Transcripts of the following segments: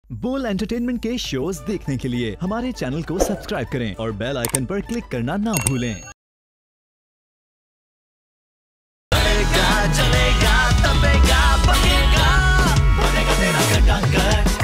बोल एंटरटेनमेंट के शोज देखने के लिए हमारे चैनल को सब्सक्राइब करें और बेल आइकन पर क्लिक करना ना भूलें। चलेगा तबेगा बनेगा बनेगा तेरा खटाखट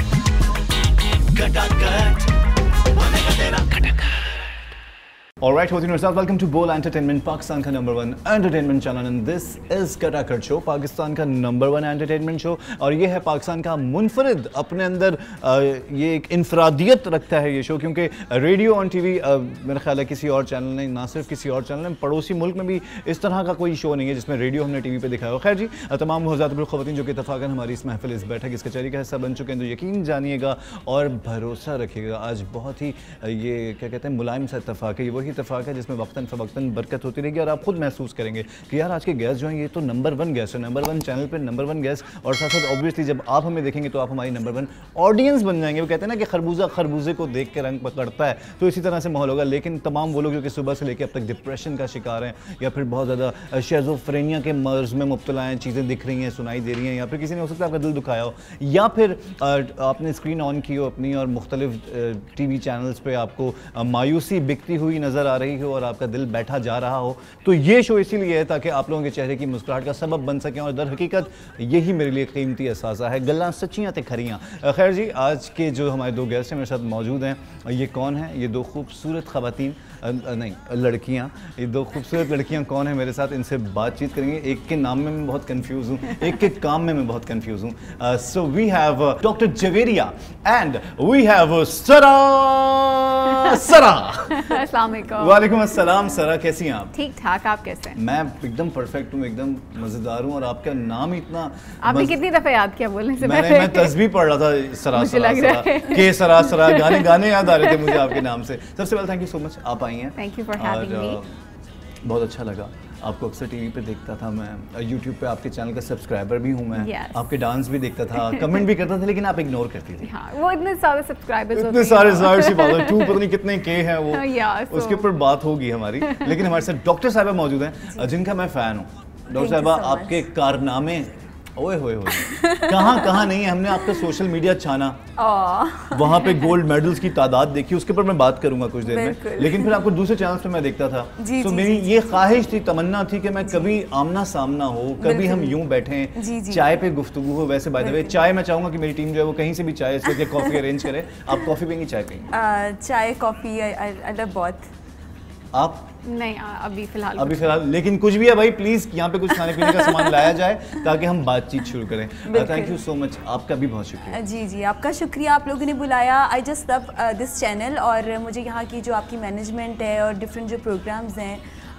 खटाखट बनेगा तेरा खटाखट। Alright, welcome to Bowl Entertainment, Pakistan का number 1 entertainment channel and this is Khatakhat show, Pakistan का नंबर 1 एंटरटेनमेंट शो। और ये है पाकिस्तान का मुनफरिद, अपने अंदर ये एक इनफरादियत रखता है ये शो, क्योंकि रेडियो ऑन टीवी मेरा ख्याल है किसी और चैनल ने, ना सिर्फ किसी और चैनल ने, पड़ोसी मुल्क में भी इस तरह का कोई शो नहीं है जिसमें रेडियो हमने टीवी पे दिखाया हो। खैर जी, तमाम हज़रात ख़वातीन जो कि इत्तफ़ाक़न हमारी इस महफ़िल, इस बैठक, इस कचहरी का हिस्सा बन चुके हैं, तो यकीन जानिएगा और भरोसा रखिएगा, आज बहुत ही ये क्या कहते हैं मुलायम सा इत्तफ़ाक़ है। ये वही इत्तफ़ाक़ है जिसमें वक्तन फ़वक्तन बरकत होती रहेगी और आप खुद महसूस करेंगे कि यार आज के गेस्ट जो हैं ये तो नंबर 1 गेस्ट है, नंबर 1 चैनल पे नंबर 1 गेस्ट। और साथ साथ ऑब्वियसली जब आप हमें देखेंगे तो आप हमारी नंबर 1 ऑडियंस बन जाएंगे। वो कहते हैं ना कि खरबूजा खरबूजे को देख के रंग पकड़ता है, तो इसी तरह से माहौल होगा। लेकिन तमाम वो लोग जो कि सुबह से लेकर अब तक डिप्रेशन का शिकार हैं, या फिर बहुत ज़्यादा शिज़ोफ्रेनिया के मर्ज में मुब्तला हैं, चीज़ें दिख रही हैं, सुनाई दे रही हैं, या फिर किसी ने हो सकता है आपका दिल दुखाया हो, या फिर आपने स्क्रीन ऑन की हो अपनी और मुख्तलिफ टीवी चैनल्स पे आपको मायूसी बिकती हुई नज़र आ रही हो और आपका दिल बैठा जा रहा हो, तो ये शो इसीलिए है ताकि आप लोगों के चेहरे की मुस्कुराहट का सबब बन सकें। और दर हकीकत यही मेरे लिए कीमती एहसासा है, गल्लां सच्चियाँ ते खरियाँ। खैर जी, आज के जो हमारे 2 गेस्ट हैं मेरे साथ मौजूद हैं, ये कौन है? ये 2 खूबसूरत ख़वातीन, नहीं लड़कियाँ, ये 2 खूबसूरत लड़कियाँ कौन है मेरे साथ, इनसे बातचीत करेंगे। एक के नाम में मैं बहुत कन्फ्यूज़ हूँ, एक के काम में मैं बहुत कन्फ्यूज़ हूँ। So we have doctor Javeria and we have Sara. अस्सलाम वालेकुम। वालेकुम अस्सलाम। सरा, कैसी हैं आप? ठीक ठाक, आप कैसे हैं? मैं एकदम परफेक्ट हूँ, एकदम मज़ेदार हूँ। और आपका नाम इतना आपने कितनी दफ़े याद किया बोलने से पहले? मैं तस्बीह पढ़ रहा था, सरा सरा के सरा सरा, गाने याद आ रहे थे मुझे आपके नाम से। सबसे पहले थैंक यू सो मच, आप आई हैं। Thank you for having me. बहुत अच्छा लगा। आपको अक्सर टीवी पे देखता था मैं, यूट्यूब पे आपके चैनल का सब्सक्राइबर भी हूँ मैं। आपके डांस भी देखता था, कमेंट भी करता था, लेकिन आप इग्नोर करती थी। हाँ, वो इतने सारे सब्सक्राइबर्स होते हैं, इतने सारे सी बात है, 2 पता नहीं कितने के हैं वो, उसके ऊपर बात होगी हमारी। लेकिन हमारे साथ डॉक्टर साहिबा मौजूद हैं जिनका मैं फ़ैन हूँ। डॉक्टर साहिबा, आपके कारनामे ओए होए कहाँ नहीं है। हमने आपका सोशल मीडिया छाना, वहाँ पे गोल्ड मेडल्स की तादाद देखी, उसके ऊपर मैं बात करूंगा कुछ देर में। लेकिन फिर आपको दूसरे चैनल्स पे मैं देखता था, तो मेरी ये ख्वाहिश थी, तमन्ना थी कि मैं कभी आमना सामना हो, कभी हम यूं बैठें, चाय पे गुफ्तगू हो। वैसे बाय द वे, चाय मैं चाहूंगा कि मेरी टीम जो है वो कहीं से भी चाय इसके कॉफ़ी अरेंज करे। आप कॉफ़ी पियेंगी, चाय पियेंगी? चाय कॉफ़ी आई लव बोथ। आप? नहीं, अभी फिलहाल। लेकिन कुछ भी है भाई, प्लीज़ यहाँ पे कुछ खाने पीने का सामान लाया जाए ताकि हम बातचीत शुरू करें। थैंक यू सो मच, आपका भी बहुत शुक्रिया। जी, आपका शुक्रिया, आप लोगों ने बुलाया। I just love this channel, और मुझे यहाँ की जो आपकी मैनेजमेंट है और डिफरेंट जो प्रोग्राम्स हैं,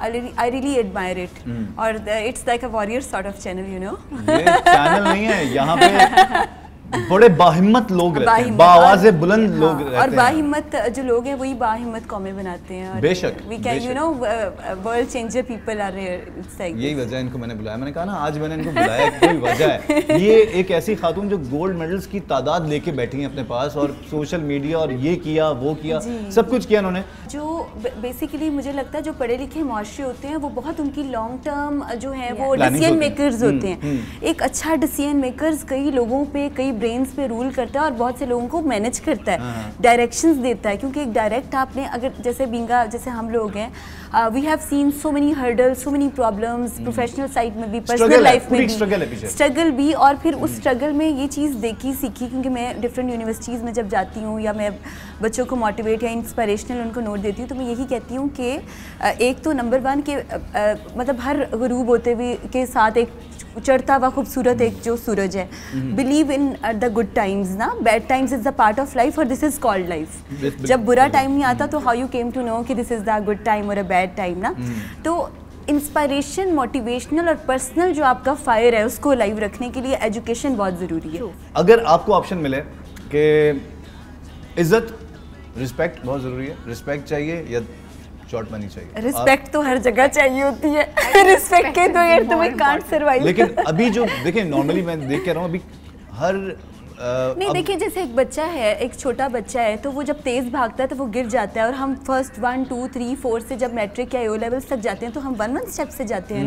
I really admire it. और it's like a warrior sort of channel, you know. ये चैनल नहीं है, यहाँ पे बड़े बाहिम्मत लोग रहते हैं, बाआवाज़े बुलंद लोग रहते हैं, और बाहिम्मत जो लोग हैं वही बाहिम्मत कौमें बनाते हैं। और बेशक we can, you know, world changer people are here. It's like यही वजह है इनको मैंने बुलाया। मैंने कहा ना, आज मैंने इनको बुलाया, कोई वजह है। ये एक ऐसी खातून जो गोल्ड मेडल्स की तादाद लेके बैठी हैं अपने पास, और सोशल मीडिया और ये किया वो किया, सब कुछ किया उन्होंने। जो बेसिकली मुझे लगता है जो पढ़े लिखे मुआशरे होते हैं वो बहुत उनकी लॉन्ग टर्म जो है वो डिसीजन मेकर्स होते हैं। एक अच्छा डिसीजन मेकर्स कई लोगों पे, कई ब्रेन्स पे रूल करता है और बहुत से लोगों को मैनेज करता है, डायरेक्शंस देता है। क्योंकि एक डायरेक्ट आपने अगर जैसे हम लोग हैं, we have seen so many hurdles, so many problems, professional side में भी, पर्सनल लाइफ में भी स्ट्रगल भी। और फिर उस स्ट्रगल में ये चीज़ देखी सीखी, क्योंकि मैं डिफरेंट यूनिवर्सिटीज़ में जब जाती हूँ या मैं बच्चों को मोटिवेट या इंस्पिरेशनल उनको नोट देती हूँ, तो मैं यही कहती हूँ कि एक तो नंबर 1 के मतलब हर गुरूब होते हुए के साथ एक चढ़ता हुआ खूबसूरत एक जो सूरज है। Believe in the good times ना, bad times is the part of life और दिस इज कॉल्ड लाइफ। जब बुरा टाइम नहीं आता तो how you came to know कि this is the good time और अ बैड टाइम ना। तो इंस्पिरेशन, मोटिवेशनल और पर्सनल जो आपका फायर है उसको लाइव रखने के लिए एजुकेशन बहुत ज़रूरी है। अगर आपको ऑप्शन मिले कि इज्जत, रिस्पेक्ट बहुत ज़रूरी है, रिस्पेक्ट चाहिए या चोट मनी चाहिए? रिस्पेक्ट तो हर जगह चाहिए होती है। रिस्पेक्ट के तो यार तुम्हें कांट सर्वाइव। लेकिन अभी जो देखिए, नॉर्मली मैं देख के रहा हूँ अभी हर नहीं देखिए, जैसे एक बच्चा है, एक छोटा बच्चा है, तो वो जब तेज़ भागता है तो वो गिर जाता है। और हम फर्स्ट 1 2 3 4 से जब मैट्रिक या ओ लेवल्स तक जाते हैं तो हम 1 1 स्टेप से जाते हैं ना।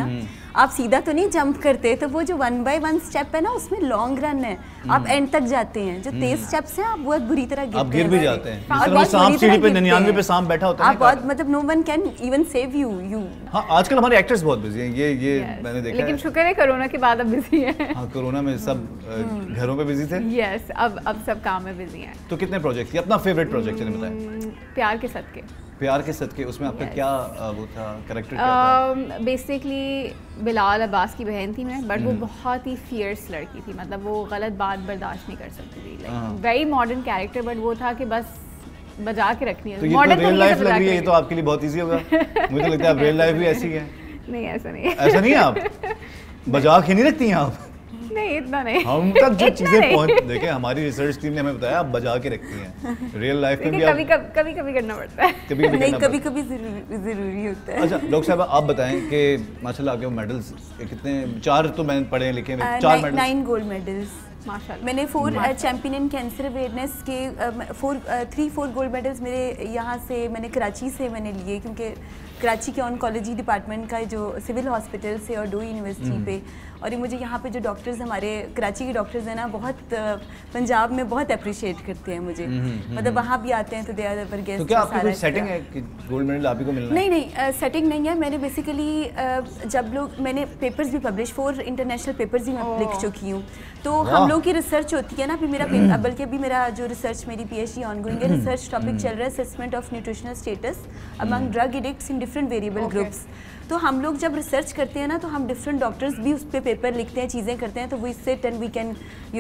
आप सीधा तो नहीं जंप करते, तो वो जो 1 by 1 स्टेप है ना उसमें लॉन्ग रन है, आप एंड तक जाते हैं। जो तेज स्टेप्स हैं आप बहुत बुरी तरह आप गिर भी जाते हैं। सांप सीढ़ी पे 99 पे सांप बैठा होता है, आप बहुत मतलब no one can even save you. हाँ, आजकल हमारे एक्टर्स बहुत बिजी हैं, ये मैंने देखा। लेकिन शुक्र है कोरोना के बाद अब बिजी हैं। हाँ, कोरोना में सब घरों पे बिजी थे। यस, अब सब काम में बिजी हैं। तो कितने प्रोजेक्ट किए? अपना फेवरेट प्रोजेक्ट बताएं। प्यार के सदके। प्यार के सदके, उसमें आपका क्या वो था, कैरेक्टर क्या था? बेसिकली बिलाल अब्बास की बहन थी मैं, बट वो बहुत ही फियर्स लड़की थी, मतलब वो गलत बात बर्दाश्त नहीं कर सकती थी। Like very modern character, but वो था कि बस बजा के रखनी है। तो ये तो रियल लाइफ लग रही है, ये तो आपके लिए बहुत इजी होगा। मुझे लगता है आप रियल लाइफ भी ऐसी है। नहीं, ऐसा नहीं है। ऐसा नहीं है, आप बजा के नहीं रखती हैं आप? नहीं, इतना नहीं। हम तक जो चीजें पहुंच, देखें हमारी रिसर्च टीम ने हमें बताया आप बजा के रखती हैं। रियल लाइफ में भी कभी करना पड़ता है। कभी जरूरी होता है। अच्छा डॉक्टर साहब, आप बताएं कि माशाल्लाह आपके मेडल्स कितने? 4 तो मैंने पढ़े लिखे में, 4 मेडल्स। 9 गोल्ड मेडल्स माशाल्लाह। मैंने 4 चैंपियन इन कैंसर अवेयरनेस के 3-4 गोल्ड मेडल्स मेरे यहाँ से, मैंने कराची से मैंने लिए, क्योंकि कराची के ऑन्कोलॉजी डिपार्टमेंट का जो सिविल हॉस्पिटल से और डू यूनिवर्सिटी पे, और ये मुझे यहाँ पे जो डॉक्टर्स हमारे कराची के डॉक्टर्स हैं ना, बहुत पंजाब में बहुत अप्रिशिएट करते हैं मुझे। मतलब वहाँ भी आते हैं तो दे आर अवर गेस्ट। तो क्या आपकी कोई सेटिंग है कि गोल्ड मेडल आप ही को मिलना है? नहीं, सेटिंग नहीं है। मैंने बेसिकली जब मैंने पेपर्स भी पब्लिश, 4 इंटरनेशनल पेपर्स भी मैं लिख चुकी हूँ। तो हम लोग की रिसर्च होती है ना, अभी मेरा बल्कि अभी मेरा जो रिसर्च, मेरी PhD ऑनगोइंग है, रिसर्च टॉपिक चल रहा है assessment of nutritional status among drug addicts in different variable groups. तो हम लोग जब रिसर्च करते हैं ना, तो हम डिफरेंट डॉक्टर्स भी उस पर पेपर लिखते हैं, चीज़ें करते हैं, तो we sit and we can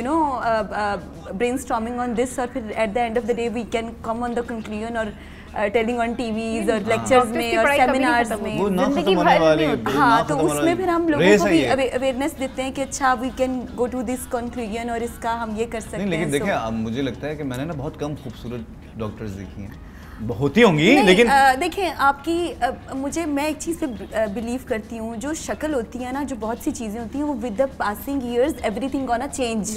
brainstorming on this, और फिर at the end of the day we can come on the conclusion और टेलिंग ऑन टीवीज और लेक्चर्स में और सेमिनार्स में। जिंदगी भर में होता है। हाँ, तो उसमें फिर हम लोगों को भी अवेयरनेस देते हैं कि अच्छा we can go to this conclusion और इसका हम ये कर सकते हैं। लेकिन देखिए, मुझे लगता है कि मैंने ना बहुत कम खूबसूरत डॉक्टर्स देखी हैं, होती होंगी, लेकिन देखें आपकी मैं एक चीज़ पे बिलीव करती हूँ, जो शक्ल होती है ना, जो बहुत सी चीज़ें होती हैं, वो with the passing years everything gonna change.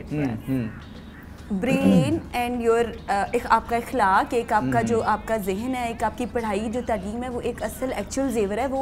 Brain and your एक आपका इखलाक, एक आपका जो आपका जहन है, एक आपकी पढ़ाई जो तालीम है, वो एक असल एक्चुअल जेवर है। वो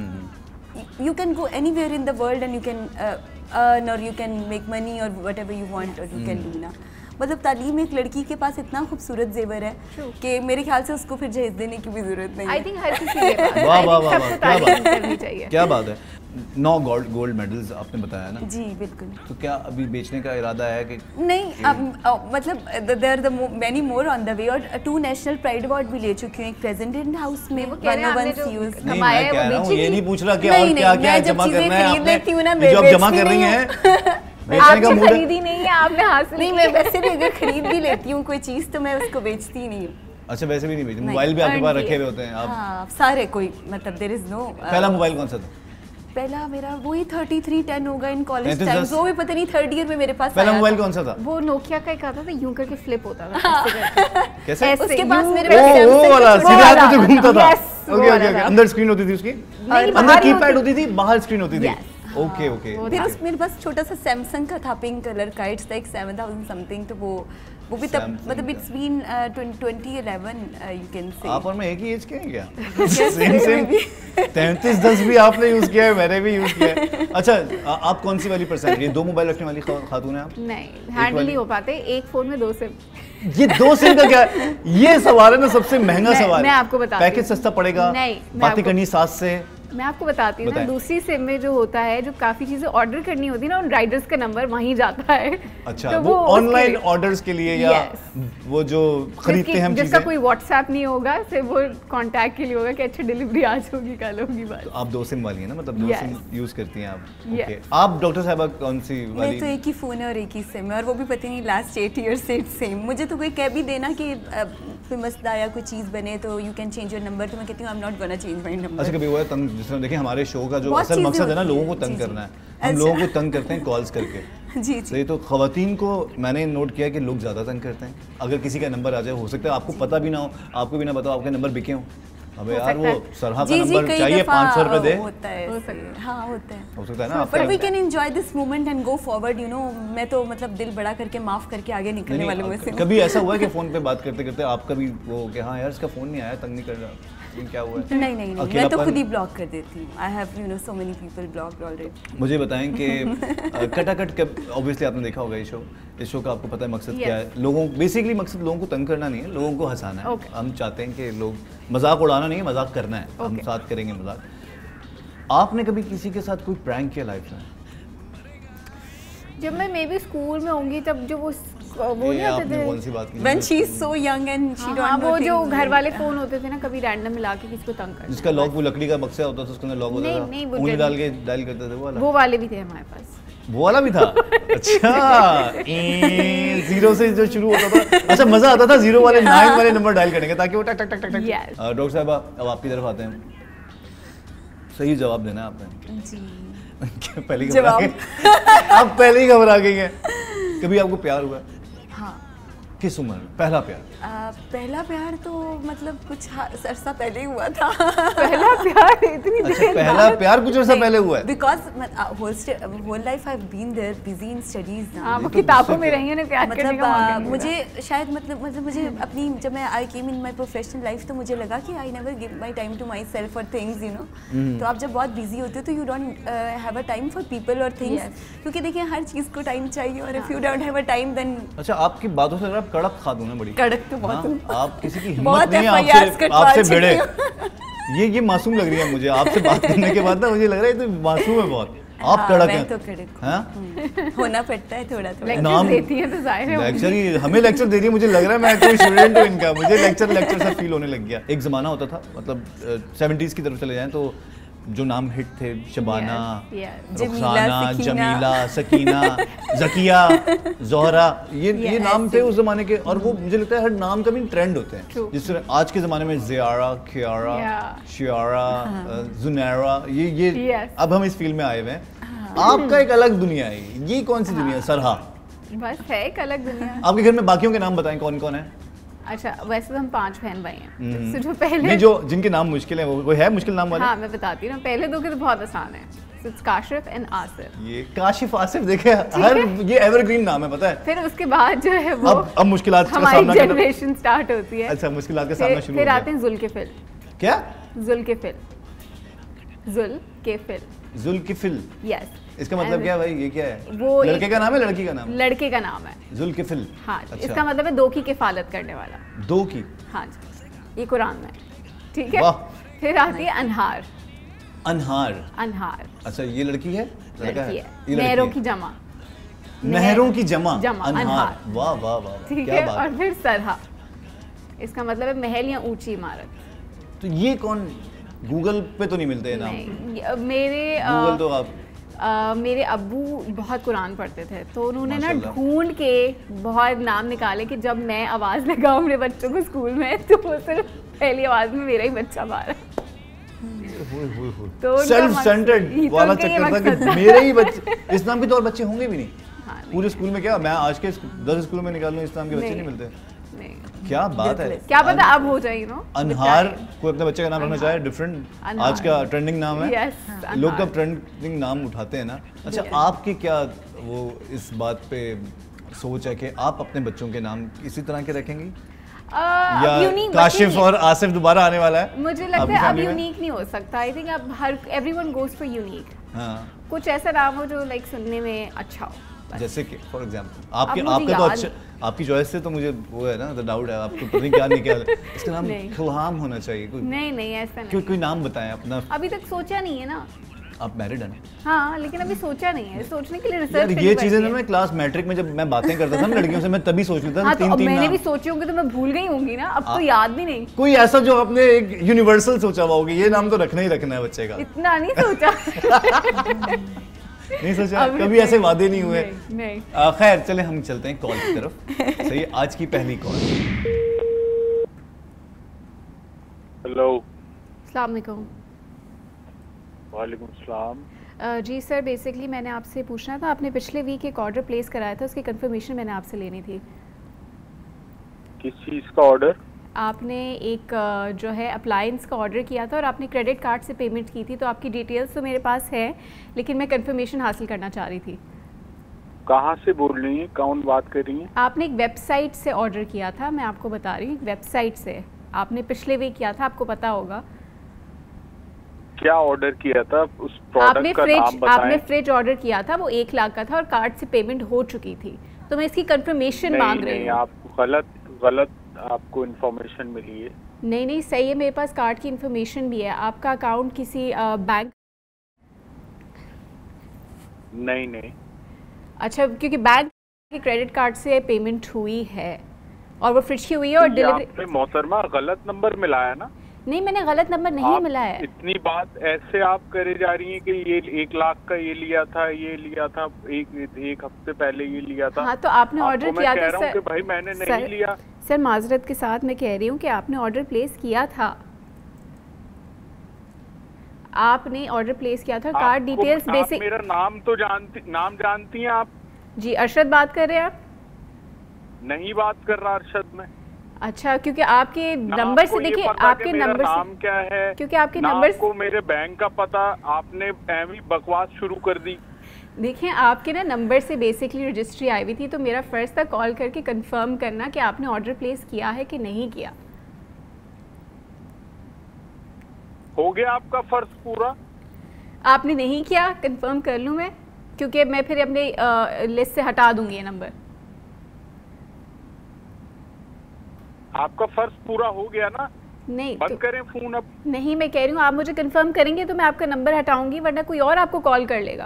you can go anywhere in the world and you can earn और यू कैन मेक मनी और व्हाटएवर यू वांट और यू कैन डू ना। मतलब तालीम एक लड़की के पास इतना खूबसूरत जेवर है कि मेरे ख्याल से उसको फिर जहेज देने की भी जरूरत नहीं है। आई थिंक हर किसी के पास वाह वाह वाह तालीम करनी चाहिए। क्या बात है। 9 गोल्ड मेडल्स आपने बताया ना? जी बिल्कुल। तो क्या अभी बेचने का इरादा है कि नहीं? अब मतलब there are the many more on the way, और 2 नेशनल प्राइड अवार्ड भी ले चुकी हूँ, एक प्रेसिडेंट हाउस में। वो कह रहे हैं आपने जो कमाया है वो बेची। ये नहीं पूछ रहा कि और क्या जमा करना है आपने, जो आप जमा कर रही हैं। आपने खरीदी नहीं है, आपने हासिल नहीं। मैं वैसे भी अगर खरीद भी लेती हूँ कोई चीज़ तो मैं उसको बेचती नहीं हूँ। अच्छा, वैसे भी नहीं बेचती? मोबाइल भी आपके पास रखे हुए होते हैं आप? हाँ, सारे कोई मतलब देयर इज नो। पहला मोबाइल कौन सा था? पहला मेरा वही 3310 होगा इन कॉलेज टाइम्स। वो भी पता नहीं 3rd ईयर में मेरे पास पहला मोबाइल कौन सा था? वो नोकिया का एक आता था, यूं करके फ्लिप होता था। कैसे? उसके पास मेरे पास वो वाला सीधे हाथ में जो घूमता था। ओके ओके, अंदर स्क्रीन होती थी उसकी, अंदर कीपैड होती थी, बाहर स्क्रीन होती थी। Okay okay. फिर मेरे पास छोटा सा सैमसंग का था, पिंक कलर का, इट्स लाइक 7000 समथिंग। तो वो भी तब मतलब इट्स बीन 2011 यू कैन से। आप और मैं एक ही एज के हैं क्या? सेम 3310 भी आपने यूज किया है, मैंने भी यूज किया है। अच्छा, आप कौन सी वाली पर्सन? ये 2 मोबाइल रखने वाली खातून है आप? नहीं, हैंडल नहीं हो पाते एक फोन में 2 सिम। ये 2 सिम का क्या है? ये सवाल है ना सबसे महंगा सवाल। मैं आपको बताती हूँ, पैकेज सस्ता पड़ेगा, बातें करनी सास से। मैं आपको बताती हूँ ना, दूसरी सिम में जो होता है, जो काफी चीजें ऑर्डर करनी होती है ना, उन राइडर्स का नंबर वहीं जाता है। अच्छा, तो वो ऑनलाइन ऑर्डर्स के लिए या वो जो खरीदते हैं हम चीजें, जिसका कोई व्हाट्सएप नहीं होगा, सिर्फ वो कांटेक्ट के लिए होगा कि अच्छा डिलीवरी आज होगी कल होगी बस। तो आप 2 सिम वाली है ना, मतलब 2 सिम यूज करती हैं आप? ओके। आप डॉक्टर साहबा कौन सी वाली? मैं तो एक ही फोन है और एक ही सिम है, और वो भी पता नहीं लास्ट 8 ईयर्स से सेम। मुझे तो कोई कह भी देना कि कोई मसला या कोई चीज़ बने तो you can change your number, तो मैं कहती हूँ I am not gonna change my number. अच्छा, कभी हुआ है तंग? जिस तरह देखिए हमारे शो का जो असल मकसद है ना, लोगों को तंग करना है। हम लोगों को तंग करते हैं कॉल्स करके। जी जी। तो खवातीन को मैंने नोट किया कि लोग ज़्यादा तंग करते हैं। अगर किसी का नंबर आ जाए, हो सकता है आपको पता भी ना हो, आपको भी ना बताओ आपके नंबर बिके हों। अबे यार, वो सरहा का नंबर चाहिए, 500 रुपए दे। होता है, हाँ होता है, हो सकता है ना। But we can enjoy this moment and go forward, you know. मैं तो मतलब दिल बड़ा करके माफ करके आगे निकलने वाले में से। कभी ऐसा हुआ है कि फोन पे बात करते करते आपका भी वो कि हाँ यार इसका फोन नहीं आया, तंग नहीं कर रहा? लेकिन क्या हुआ है? नहीं नहीं नहीं, मैं तो खुद ही ब्लॉक कर देती हूँ। I have you know so many people blocked already. मुझे बताएं कि कटाकट कब, ऑब्वियसली आपने देखा होगा ये शो, इस शो का आपको पता है मकसद क्या है? लोगों, बेसिकली मकसद लोगों को तंग करना नहीं है, लोगों को हंसाना है। हम चाहते हैं कि लोग, मजाक उड़ाना नहीं है, मजाक करना है। हम साथ करेंगे मजाक। आपने कभी किसी के साथ कोई प्रैंक किया लाइफ में? जब मैं मे बी स्कूल में होंगी तब जो वो नहीं होते थे, कौन सी बात की? When she is so young and she don't know वो जो things घर वाले फोन होते थे ना, कभी रैंडम मिला के किसी को तंग करना, जिसका लॉक वो लकड़ी का बक्सा होता था, उसके अंदर लॉक होता था, उंगली डाल के डायल करते थे, वो वाले भी थे हमारे पास। वो वाला भी था? अच्छा, जीरो से जो शुरू होता था। अच्छा, मजा आता था जीरो वाले 9 वाले नंबर डायल करने का, ताकि वो टक टक टक टक टक। डॉक्टर साहब अब आपकी तरफ आते हैं, सही जवाब देना है आपने जी। पहले आप पहले ही घबरा गई हैं। कभी आपको प्यार हुआ? हाँ। किस उम्र में पहला प्यार? पहला प्यार तो मतलब कुछ अरसा पहले ही हुआ था। पहला प्यार इतनी देर? अच्छा, पहला प्यार कुछ अरसा पहले हुआ है? Because whole life I have been there busy in studies ना। वो किताबों में रही है प्यार करने का मौका। मुझे शायद मतलब मुझे अपनी, जब मैं I came in my professional life तो मुझे लगा कि I never give my time to myself for things, you know. तो आप जब बहुत बिजी होते हो तो you don't have a time for people और थिंग्स, क्योंकि देखिए हर चीज को टाइम चाहिए, और if you don't have a time then. अच्छा, आपकी बातों से लग रहा है कड़क खातून है, बड़ी कड़क तो बहुत। आप किसी की हिम्मत नहीं है आपसे भिड़े। ये मासूम लग रही है मुझे आपसे बात करने के बाद ना, मुझे लग रहा है तो मासूम है बहुत। आप कड़क हैं। तो कड़क होना पड़ता है थोड़ा थोड़ा। नाम देती है तो जाहिर है लेक्चर ही हमें लेक्चर दे रही है। मुझे लग रहा है मैं कोई स्टूडेंट हूँ इनका, मुझे लेक्चर सा फील होने लग गया। एक जमाना होता था, मतलब 70s की तरफ चले जाएं तो जो नाम हिट थे, शबाना, रुखसाना, जमीला, सकीना, जकिया, जोहरा, ये नाम थे उस जमाने के। और वो मुझे लगता है हर नाम का भी ट्रेंड होते हैं, जिस तरह आज के जमाने में ज़ियारा, खियारा, शियारा, जुनैरा, ये अब हम इस फील्ड में आए हुए हैं। आपका एक अलग दुनिया है, ये कौन सी दुनिया है? सरहा बस है एक अलग दुनिया। आपके घर में बाकियों के नाम बताएं, कौन कौन है? अच्छा, वैसे तो हम 5 बहन भाई हैं। तो जो पहले नहीं, जो जिनके नाम मुश्किल है वो है मुश्किल नाम वाले? हाँ, मैं बताती हूँ। पहले दो के तो बहुत आसान है, काशिफ एंड आसिफ। ये काशिफ आसिफ देखे हर ये एवरग्रीन नाम है, पता है। फिर उसके बाद जो है वो अब मुश्किलात का सामना हमारी जनरेशन स्टार्ट होती है। अच्छा, मुश्किलात का सामना शुरू हो गया। फिर आते हैं जुल्किफिल। क्या? जुल्किफिल। जुल्किफिल, यस। इसका मतलब क्या है भाई? ये क्या है? वो लड़के का नाम है, लड़की का नाम? लड़के का नाम है जुल्किफिल। हाँ, अच्छा। इसका मतलब है 2 की किफालत करने वाला। 2 की? हाँ जी, ये कुरान में, ठीक है। फिर आती है अनहार। अनहार। अच्छा, ये लड़की है? लड़की है। नहरों की जमा। नहरों की जमा। अनहार। वाह वाह वाह, ठीक है। और फिर सरहा, इसका मतलब है महल या ऊंची इमारत। तो ये कौन, गूगल पे तो नहीं मिलते नाम? मेरे गूगल तो आप मेरे अब्बू बहुत कुरान पढ़ते थे, तो उन्होंने ना ढूंढ के बहुत नाम निकाले कि जब मैं आवाज़ लगाऊं अपने बच्चों को स्कूल में तो वो सिर्फ पहली आवाज़ में मेरा ही बच्चा बाहर। तो सेल्फ सेंटर्ड वाला चक्कर था कि मेरे ही बच्चे, इस नाम के तो और बच्चे होंगे भी नहीं। हाँ, पूरे स्कूल में। क्या मैं आज के 10 स्कूलों में निकाल लूं, इस नाम के बच्चे नहीं मिलते? क्या बात है। क्या पता अब हो जाए, नो। अनहार, कोई अपने बच्चे का नाम रखना चाहे डिफरेंट, आज का ट्रेंडिंग नाम है। लोग कब ट्रेंडिंग नाम उठाते हैं ना। अच्छा, आपकी क्या वो इस बात पे सोच है कि आप अपने बच्चों के नाम इसी तरह के रखेंगी, या काशिफ और आसिफ दोबारा आने वाला है? मुझे लगता है अब यूनिक नहीं हो सकता। आई थिंक अब एवरीवन गोज फॉर यूनिक। कुछ ऐसा नाम हो जो लाइक सुनने में अच्छा हो। जैसे कि फॉर एग्जांपल आपके तो अच्छा, आपकी चॉइस से तो मुझे वो है ना, तो डाउट है आपको पता नहीं क्या निकल। इसका नाम खिलाम होना चाहिए कोई। नहीं ऐसा नहीं। कोई नाम बताएं अपना। अभी तक सोचा नहीं है ना। आप मैरिड हैं? हाँ, लेकिन अभी सोचा नहीं है। सोचने के लिए रिसर्च ये चीजें ना मैं क्लास मैट्रिक में जब मैं बातें करता था ना लड़कियों से, मैं तभी सोच लेता था। हाँ, तो मैंने भी सोची होंगी तो मैं भूल गई होंगी ना, अब तो याद भी नहीं। कोई ऐसा जो आपने एक यूनिवर्सल सोचा हुआ होगा, ये नाम तो रखना ही रखना है बच्चे का? इतना नहीं सोचा। नहीं सोचा कभी, ऐसे वादे नहीं हुए? नहीं। खैर, चले हम चलते हैं कॉल की तरफ। सही, आज की पहली कॉल। हेलो, अस्सलाम वालेकुम। वालेकुम सलाम। जी सर, बेसिकली मैंने आपसे पूछना था, आपने पिछले वीक एक ऑर्डर प्लेस कराया था, उसकी कंफर्मेशन मैंने आपसे लेनी थी। किस चीज़ का ऑर्डर? आपने एक जो है अप्लायंस का ऑर्डर किया था और आपने क्रेडिट कार्ड से पेमेंट की थी, तो आपकी डिटेल्स तो मेरे पास है, लेकिन मैं कंफर्मेशन हासिल करना चाह रही थी। कहाँ से बोल रही हैं, कौन बात कर रही हैं? आपने एक वेबसाइट से ऑर्डर किया था, मैं आपको बता रही हूँ, वेबसाइट से आपने पिछले वीक किया था, आपको पता होगा। क्या ऑर्डर किया था? उस प्रोडक्ट का नाम बताएं। आपने फ्रिज ऑर्डर किया था, वो 1 लाख का था और कार्ड से पेमेंट हो चुकी थी, तो मैं इसकी कंफर्मेशन मांग रही हूँ। आपको गलत आपको इन्फॉर्मेशन मिली है। नहीं सही है, मेरे पास कार्ड की इन्फॉर्मेशन भी है। आपका अकाउंट किसी बैंक? नहीं। अच्छा, क्योंकि बैंक के क्रेडिट कार्ड से पेमेंट हुई है और वो फ्रिज की हुई है और डिलीवरी। आपने मोहतरमा गलत नंबर मिलाया ना? नहीं, मैंने गलत नंबर नहीं मिला है। इतनी बात ऐसे आप करे जा रही हैं कि ये 1 लाख का ये लिया था, एक हफ्ते पहले ये लिया था। हाँ, तो आपने ऑर्डर किया था सर। कि भाई मैंने नहीं लिया। सर माजरत के साथ मैं कह रही हूँ कि आपने ऑर्डर प्लेस किया था, आपने ऑर्डर प्लेस किया था। Card details basic. मेरा नाम तो जानती हैं आप? जी, अरशद बात कर रहे हैं आप? नहीं बात कर रहा अरशद में। अच्छा, क्योंकि आपके नंबर से देखिए, आपके नंबर से नाम क्या है, क्योंकि आपके नंबर को मेरे बैंक का पता, आपने ऐवी बकवास शुरू कर दी। देखिए, आपके ना नंबर से बेसिकली रजिस्ट्री आई हुई थी, तो मेरा फर्ज था कॉल करके कंफर्म करना कि आपने ऑर्डर प्लेस किया है कि नहीं किया। हो गया आपका फर्ज पूरा? आपने नहीं किया, कंफर्म कर लूँ मैं, क्योंकि मैं फिर अपने लिस्ट से हटा दूंगी ये नंबर। आपका फर्ज पूरा हो गया ना? नहीं, बंद करें फोन अब। नहीं, मैं कह रही हूँ आप मुझे कंफर्म करेंगे तो मैं आपका नंबर हटाऊंगी, वरना कोई और आपको कॉल कर लेगा।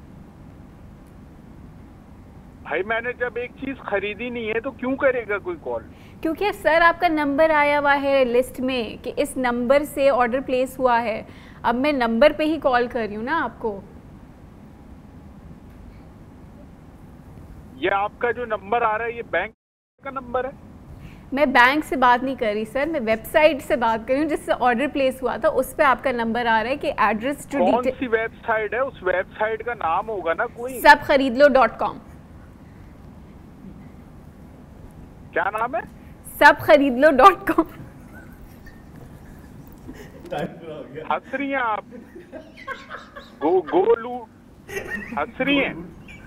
भाई मैंने जब एक चीज खरीदी नहीं है तो क्यों करेगा कोई कॉल? क्योंकि सर आपका नंबर आया हुआ है लिस्ट में कि इस नंबर से ऑर्डर प्लेस हुआ है। अब मैं नंबर पे ही कॉल कर रही हूँ ना आपको। ये आपका जो नंबर आ रहा है ये बैंक का नंबर है? मैं बैंक से बात नहीं कर रही सर, मैं वेबसाइट से बात कर रही हूँ जिससे ऑर्डर प्लेस हुआ था, उस पे आपका नंबर आ रहा है कि एड्रेस टू कौन सी वेबसाइट है? उस वेबसाइट का नाम होगा ना कोई। सबखरीदलो.com। क्या नाम है? सबखरीदलो.com। हंस रही हैं आप? गोलू हंस रही हैं?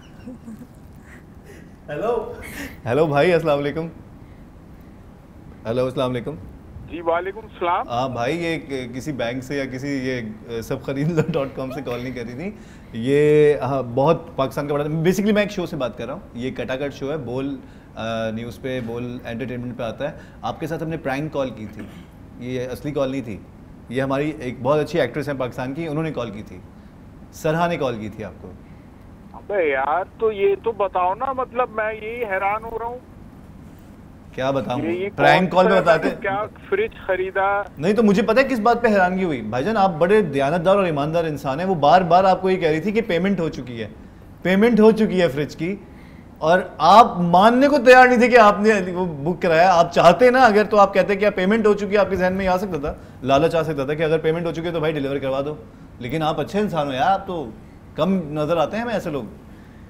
हेलो भाई, अस्सलाम वालेकुम। हेलो, अस्सलाम वालेकुम। जी वालेकुम सलाम। हाँ भाई, ये किसी बैंक से या किसी ये सबखरीदलो.com से कॉल नहीं कर रही थी। ये बहुत पाकिस्तान का बड़ा, बेसिकली मैं एक शो से बात कर रहा हूँ। ये कटाकट शो है, बोल न्यूज़ पे, बोल एंटरटेनमेंट पे आता है। आपके साथ हमने प्रैंक कॉल की थी, ये असली कॉल नहीं थी। ये हमारी एक बहुत अच्छी एक्ट्रेस है पाकिस्तान की, उन्होंने कॉल की थी। सरहा ने कॉल की थी आपको। अबे यार, तो ये तो बताओ ना, मतलब मैं यही हैरान हो रहा हूँ। क्या बताऊं? प्रैंक कॉल में बताते क्या फ्रिज खरीदा? नहीं तो मुझे पता है किस बात पे हैरानगी हुई। भाईजान आप बड़े दयानतदार और ईमानदार इंसान है। वो बार बार आपको ये कह रही थी कि पेमेंट हो चुकी है, पेमेंट हो चुकी है फ्रिज की, और आप मानने को तैयार नहीं थे कि आपने वो बुक कराया। आप चाहते ना अगर, तो आप कहते कि पेमेंट हो चुकी है, आपके जहन में आ सकता था, लालच आ सकता था कि अगर पेमेंट हो चुकी है तो भाई डिलीवर करवा दो। लेकिन आप अच्छे इंसान हो यार, आप तो कम नजर आते हैं हमें ऐसे लोग।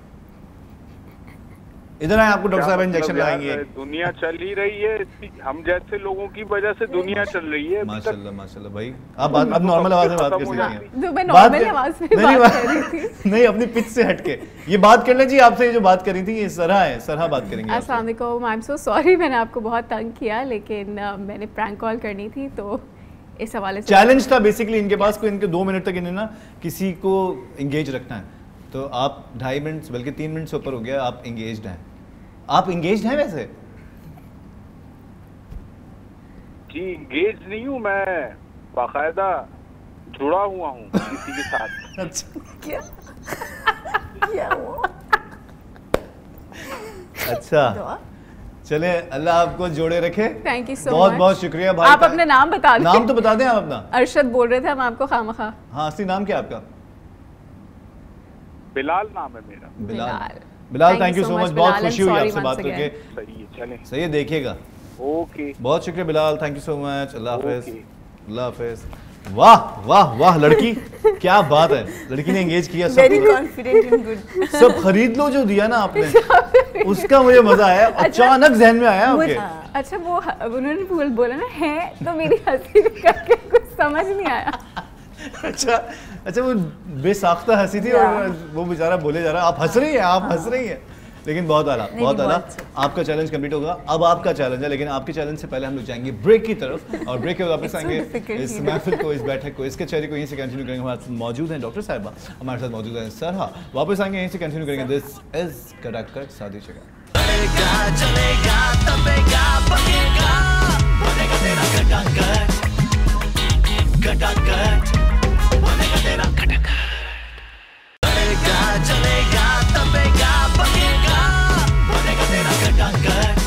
इधर आए, आपको डॉक्टर साहब इंजेक्शन लगाएंगे। दुनिया चल ही रही है, हम जैसे लोगों की वजह से दुनिया चल रही है। माशाल्लाह माशाल्लाह भाई, आप अब नॉर्मल आवाज में बात कर सकते हैं। तो मैं नॉर्मल आवाज में बात कर रही थी। नहीं, अपनी पिच से हटके ये बात कर लें जी। आपसे जो बात करी थी ये सरहा है, सरहा बात करेंगे। अस्सलाम वालेकुम, आई एम सो सॉरी, मैंने आपको बहुत तंग किया, लेकिन मैंने प्रैंक कॉल करनी थी तो इस हवाले से चैलेंज था बेसिकली इनके पास को, इनके 2 मिनट तक इन्हें ना किसी को इंगेज रखना है। तो आप 2.5 मिनट बल्कि 3 मिनट से ऊपर हो गया, आप इंगेज्ड हैं। आप इंगेज्ड हैं वैसे? जी इंगेज नहीं हूँ मैं, बाकायदा जुड़ा हुआ हूँ किसी के साथ। अच्छा क्या हुआ? अच्छा, चले, अल्लाह आपको जोड़े रखे। थैंक यू सो बहुत मच। बहुत शुक्रिया भाई। आप अपना नाम बता दें। नाम तो बता दें आप अपना। अरशद बोल रहे थे हम आपको खामखा। हाँ, असली नाम क्या आपका? बिलाल नाम है मेरा। Bilal, thank you so much. बहुत खुशी हुई आपसे बात करके। सही है, चलें। सही है, देखिएगा। ओके, बहुत शुक्रिया Bilal, thank you so much. Allah हाफिज। अल्लाह हाफिज। वाह वाह वाह, लड़की क्या बात है, लड़की ने एंगेज किया। Very confident in good. सब खरीद लो जो दिया ना आपने, उसका मुझे मजा आया। अचानक जहन में आया आपके। अच्छा, वो उन्होंने बोला ना है, तो मेरी हंसी करके कुछ समझ नहीं आया। अच्छा, वो बेसाख्ता हंसी थी और वो बेचारा बोले जा रहा, आप हंस रही हैं, आप हंस रही हैं। लेकिन बहुत आला, बहुत आला। आपका चैलेंज कंप्लीट होगा। अब आपका चैलेंज है, लेकिन आपके चैलेंज से पहले हम लोग जाएंगे ब्रेक की तरफ, और ब्रेक के बाद वापस आएंगे इस महफिल को, इस बैठक को, इसके चेहरे को यहीं से कंटिन्यू करेंगे। हमारे साथ मौजूद हैं डॉक्टर साहिबा, हमारे साथ मौजूद हैं सरहा। वापस आएंगे यहीं से कंटिन्यू करेंगे। दिस इज कटाकट शादी जगह। चलेगा तबेगा बनेगा बनेगा तेरा कटाकट कटाकट बनेगा तेरा कटाकट चलेगा तबेगा बनेगा बनेगा तेरा कटाकट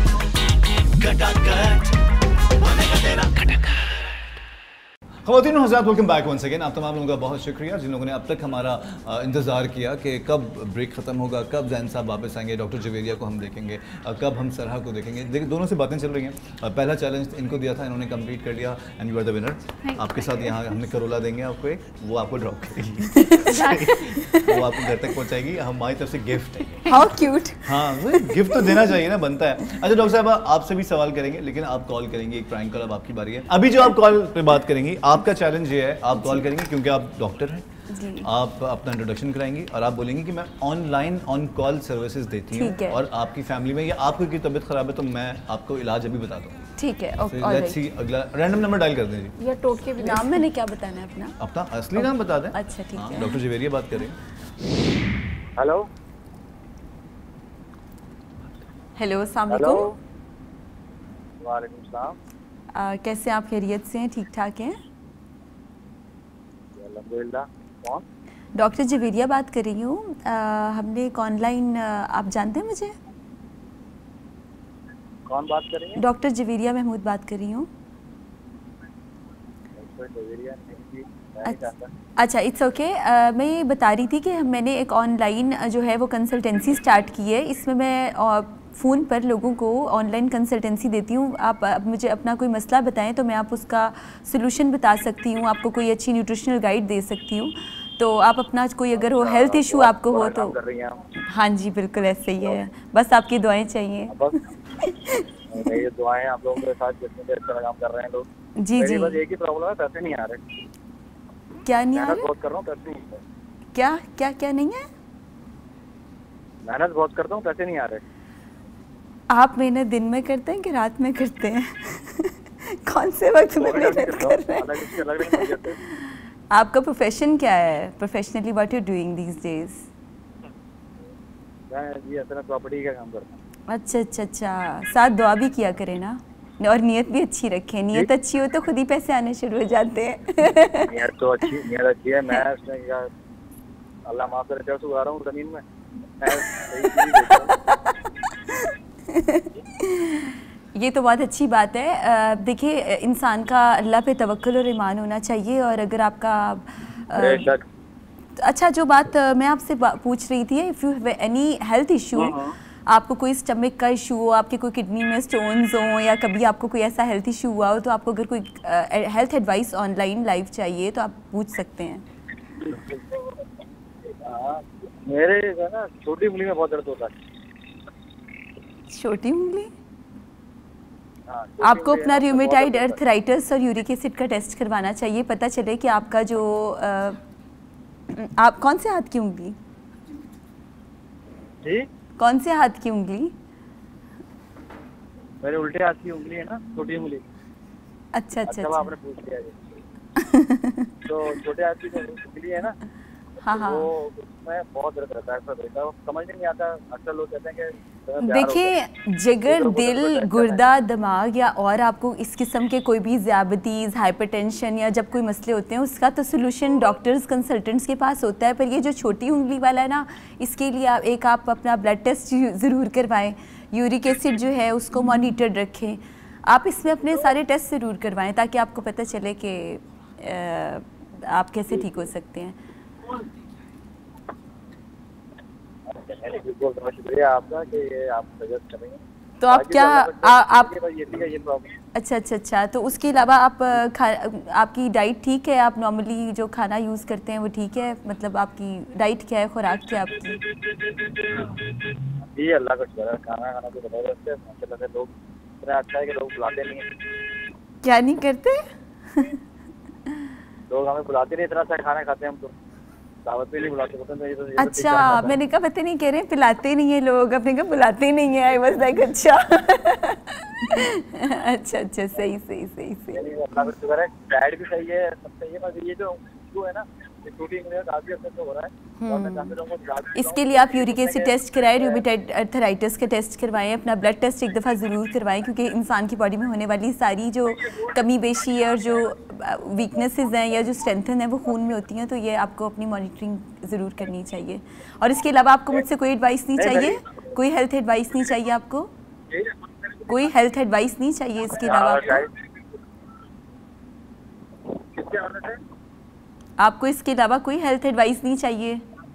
कटाकट बनेगा तेरा कटाकट। ख़वातीन और हज़रात, वेलकम बैक वंस अगेन। आप तमाम लोगों का बहुत शुक्रिया जिन लोगों ने अब तक हमारा इंतज़ार किया कि कब ब्रेक ख़त्म होगा, कब जैन साहब वापस आएंगे, डॉक्टर जवेरिया को हम देखेंगे, कब हम सरहा को देखेंगे। देखिए दोनों से बातें चल रही हैं। पहला चैलेंज इनको दिया था, इन्होंने कंप्लीट कर लिया and you are the winner. आपके साथ यहाँ हमने करोला देंगे आपको एक, वो आपको ड्रॉप करेगी वो आपको घर तक पहुँचाएगी। हमारी तरफ से गिफ्ट है। How cute. हाँ, गिफ्ट तो देना चाहिए ना, बनता है। अच्छा डॉक्टर साहब, आपसे भी सवाल करेंगे, लेकिन आप कॉल करेंगे, एक प्रैंक कॉल। अब आपकी बारी है। अभी जो आप कॉल पे बात करेंगी, आपका चैलेंज ये है, आप कॉल करेंगे क्योंकि आप डॉक्टर हैं, आप अपना इंट्रोडक्शन कराएंगी और आप बोलेंगी कि मैं ऑनलाइन ऑन कॉल सर्विसेज देती हूँ, और आपकी फैमिली में या आपको की तबीयत खराब है तो मैं आपको इलाज अभी बता दूँ। ठीक है, लेट्स सी, अगला रैंडम नंबर डायल कर दीजिए। या टोटके भी नाम मैंने क्या बताना है अपना? अपना असली नाम बता दें। अच्छा ठीक है। डॉक्टर जवेरिया बात कर रही हैं। हेलो हेलो, अस्सलाम वालेकुम। वालेकुम सलाम। कैसे आप, खैरियत से हैं, ठीक ठाक हैं? अल्हम्दुलिल्लाह। कौन? डॉक्टर जवेरिया बात कर रही हूँ। हमने एक ऑनलाइन, आप जानते हैं मुझे? कौन बात कर रही है? डॉक्टर जवेरिया महमूद बात कर रही हूँ। अच्छा, इट्स ओके। मैं ये बता रही थी कि मैंने एक ऑनलाइन जो है वो कंसल्टेंसी स्टार्ट की है। इसमें मैं फ़ोन पर लोगों को ऑनलाइन कंसल्टेंसी देती हूँ। आप मुझे अपना कोई मसला बताएं तो मैं आप उसका सलूशन बता सकती हूँ, आपको कोई अच्छी न्यूट्रिशनल गाइड दे सकती हूँ। तो आप अपना कोई अगर हो हेल्थ इशू आपको हो तो। हाँ जी, बिल्कुल ऐसे ही है, बस आपकी दुआएं चाहिए। ये दुआएं आप लोगों के साथ जितने देर से काम कर रहे हैं लोग। जी जी। बस एक ही प्रॉब्लम है, पैसे नहीं आ रहे। क्या नहीं आ रहे? बहुत कर रहा हूँ, पैसे नहीं। क्या क्या क्या नहीं है? मेहनत बहुत करता हूँ, पैसे नहीं आ रहे। आप मेहनत दिन में करते हैं कि रात में करते हैं? कौन से वक्त में मेहनत कर रहे हैं? आपका प्रोफेशन क्या है? Professionally what you doing these days? मैं जी अपना प्रॉपर्टी का काम करता हूँ। अच्छा अच्छा अच्छा, साथ दुआ भी किया करें ना, और नियत भी अच्छी रखें। नियत अच्छी हो तो खुद ही पैसे आने शुरू हो जाते हैं। नियत तो अच्छी है। मैं अल्लाह माफ करे तो उगा रहा हूँ जमीन में। ये तो बहुत अच्छी बात है। देखिए, इंसान का अल्लाह पे तवक्कुल और ईमान होना चाहिए। और अगर आपका अच्छा, जो बात मैं आपसे पूछ रही थी, if you have any health issue, आपको कोई स्टमक का इशू हो, आपके कोई किडनी में स्टोन्स हो, या कभी आपको कोई ऐसा हेल्थ इशू हुआ हो, तो आपको अगर कोई हेल्थ एडवाइस ऑनलाइन लाइव चाहिए तो आप पूछ सकते हैं। मेरे ना छोटी उंगली में बहुत दर्द होता है। छोटी उंगली? आपको अपना रूमेटाइड अर्थराइटिस और यूरिक एसिड का टेस्ट करवाना चाहिए, पता चले कि आपका जो आप कौन से हाथ की उंगली? जी? कौन से हाथ की उंगली? मेरे उल्टे हाथ की उंगली है ना, छोटी उंगली। अच्छा अच्छा अच्छा, आपने पूछ लिया ये। तो छोटे हाथ की जो उंगली है ना, हाँ, वो उसमें बहुत दर्द रहता है, समझ नहीं आता। अक्सर लोग कहते हैं कि देखिए, जिगर, दिल, गुर्दा, दिमाग या और आपको इस किस्म के कोई भी ज़ियाबतीज़, हाइपरटेंशन या जब कोई मसले होते हैं, उसका तो सोल्यूशन डॉक्टर्स, कंसल्टेंट्स के पास होता है। पर ये जो छोटी उंगली वाला है ना, इसके लिए आप अपना ब्लड टेस्ट ज़रूर करवाएं, यूरिक एसिड जो है उसको मॉनिटर रखें। आप इसमें अपने सारे टेस्ट ज़रूर करवाएं ताकि आपको पता चले कि आप कैसे ठीक हो सकते हैं। शुक्रिया आपका कि ये आप सजेस्ट करेंगे। तो आप क्या आप ये प्रॉब्लम। अच्छा अच्छा अच्छा, तो उसके अलावा आप आपकी डाइट ठीक है? आप नॉर्मली जो खाना यूज़ करते हैं वो ठीक है? मतलब आपकी डाइट क्या है, खुराक क्या है आपकी? जी अल्लाह का शुक्र है, खाना खाना तो ज़बरदस्त है माशाल्लाह से। लोग इतना अच्छा है कि लोग बुलाते नहीं हैं। क्या नहीं करते? लोग हमें बुलाते नहीं, इतना अच्छा खाना खाते हैं हम तो। दावत पे नहीं बुलाते पता नहीं। अच्छा, मैंने कहा पता नहीं कह रहे हैं पिलाते नहीं है लोग, अपने कहा बुलाते नहीं है। आई वाज लाइक अच्छा अच्छा अच्छा, सही सही सही सही। अल्लाह का शुक्र है, डाइट भी सही है, सब सही है, बस ये जो है ना प्रोटीन में काफी असर तो हो रहा है। और मैं चाहता हूं इसके लिए आप यूरिक एसिड टेस्ट कराएं, रूमेटॉइड अर्थराइटिस का टेस्ट करवाएं, अपना ब्लड टेस्ट एक दफ़ा ज़रूर करवाएं, क्योंकि इंसान की बॉडी में होने वाली सारी जो कमी बेशी है और जो वीकनेसेस हैं या जो स्ट्रेंथन है वो खून में होती हैं, तो ये आपको अपनी मॉनिटरिंग ज़रूर करनी चाहिए। और इसके अलावा आपको मुझसे कोई एडवाइस नहीं चाहिए, कोई हेल्थ एडवाइस नहीं चाहिए आपको, कोई हेल्थ एडवाइस नहीं चाहिए इसके अलावा आपको इसके अलावा कोई हेल्थ एडवाइस नहीं चाहिए?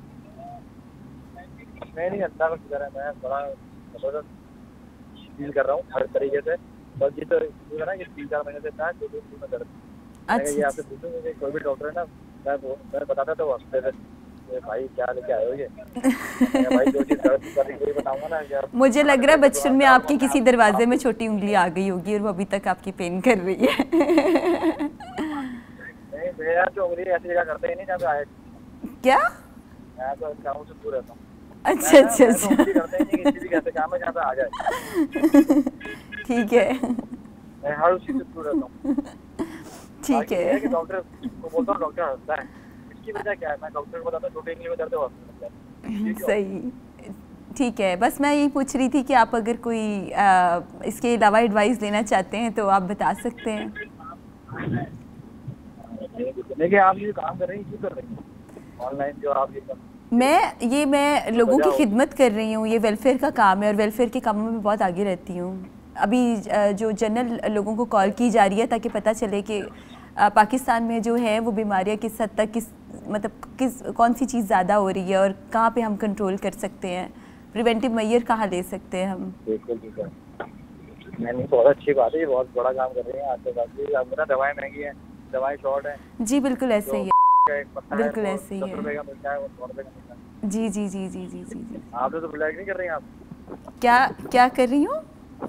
नहीं, अल्लाह का शुक्र है, मैं बड़ा जबरदस्त फील कर रहा हूँ हर तरीके से। बस ये तो है ना कि 3-4 महीने से था तो में दर्द। अच्छा, ये आपसे पूछूंगा कि कोई भी डॉक्टर है ना, मैं बताता था वो हंसते थे, भाई क्या लेके आए हो ये भाई, जो चीज़ दर्द कर रही है बताऊंगा ना क्या। मुझे लग रहा है बचपन में आपके किसी दरवाजे में छोटी उंगली आ गई होगी और वो अभी तक आपकी पेन कर रही है। मेरा तो उंगली ऐसी जगह करते ही नहीं जहाँ पे आए। क्या? मैं तो गाँव से दूर रहता हूँ। अच्छा अच्छा अच्छा, करते ही नहीं, किसी भी कहते काम में जहाँ पे आ जाए। ठीक है, मैं हर उसी से दूर रहता हूँ। ठीक है, डॉक्टर को बोलता हूँ, डॉक्टर हंसता है, इसकी वजह क्या है? मैं डॉक्टर को बताता हूँ छोटी उंगली में दर्द होता है। सही, ठीक है। बस मैं यही पूछ रही थी कि आप अगर कोई इसके अलावा एडवाइस लेना चाहते हैं तो आप बता सकते हैं। देखिए, आप ये काम कर रही हैं, क्यों कर रही हैं ऑनलाइन जो आप ये मैं लोगों की खिदमत कर रही हूँ, ये वेलफेयर का काम है और वेलफेयर के कामों में बहुत आगे रहती हूँ। अभी जो जनरल लोगों को कॉल की जा रही है ताकि पता चले कि पाकिस्तान में जो है वो बीमारियाँ किस हद तक कौन सी चीज़ ज़्यादा हो रही है और कहाँ पे हम कंट्रोल कर सकते हैं, प्रिवेंटिव मेजर कहाँ ले सकते हैं हम। बिल्कुल बिल्कुल, नहीं बहुत अच्छी बात है, ये बहुत बड़ा काम कर रही है। आपके पास दवाएं महंगी हैं, दवाएं शॉर्ट है। जी बिल्कुल ऐसे ही है, बिल्कुल ऐसे ही है। जी जी जी जी जी जी जी। आप तो ब्लैक नहीं कर रही हैं? आप क्या कर रही हूँ?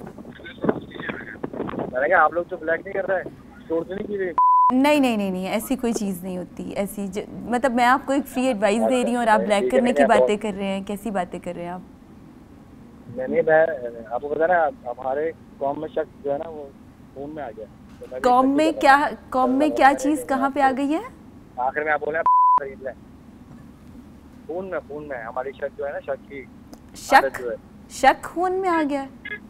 मैंने कहा आप लोग तो ब्लैक नहीं कर रहे हैं, शोर नहीं की रही? नहीं नहीं नहीं नहीं, ऐसी कोई चीज़ नहीं होती ऐसी। मतलब मैं आपको एक फ्री एडवाइस दे रही हूँ और आप ब्लैक करने की बातें कर रहे हैं। कैसी बातें कर रहे हैं आप? नहीं, मैं आपको बता रहा, हमारे कौम में शक जो है ना वो खून में आ गया। कौम में क्या चीज़ कहाँ पे आ गई है? आखिर में आप बोले खरीद लें, खून में हमारी शक जो है ना, शक खून में आ गया।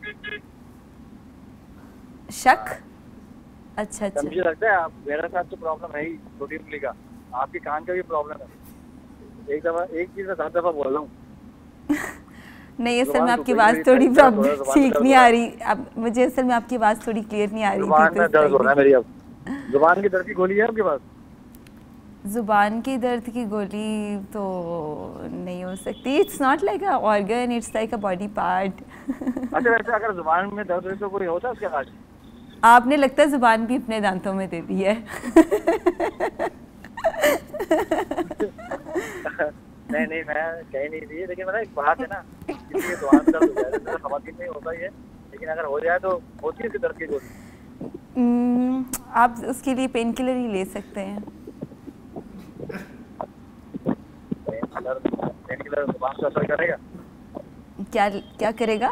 शक? अच्छा अच्छा, मुझे लगता है आप, मेरे साथ तो प्रॉब्लम है ही छोटी उंगली का, आपके कान का भी प्रॉब्लम है। एक चीज़ मैं 7 दफ़ा बोल रहा हूँ। नहीं, असल में आपकी आवाज़ थोड़ी ठीक नहीं आ रही, अब मुझे असल में आपकी आवाज़ थोड़ी क्लियर नहीं आ रही थी। जुबान में दर्द हो रहा है मेरी अब। जुबान की दर्द की गोली है आपके पास? जुबान की दर्द की गोली तो नहीं हो सकती। It's not like a organ, it's like a body part. अच्छा, वैसे अगर जुबान में दर्द हो तो कोई होता है उसके इलाज? आपने लगता है जुबान भी अपने दांतों में दे दी है। नहीं, मैं कह नहीं दी, लेकिन मतलब एक बात है ना, किसी के जुबान दर्द हो जाए तो खवातीन नहीं होता ही है, लेकिन अगर हो जाए तो होती है उसके दर्द की गोली। आप उसके लिए पेन किलर ही ले सकते हैं। पेन किलर जुबान पर असर करेगा? क्या करेगा?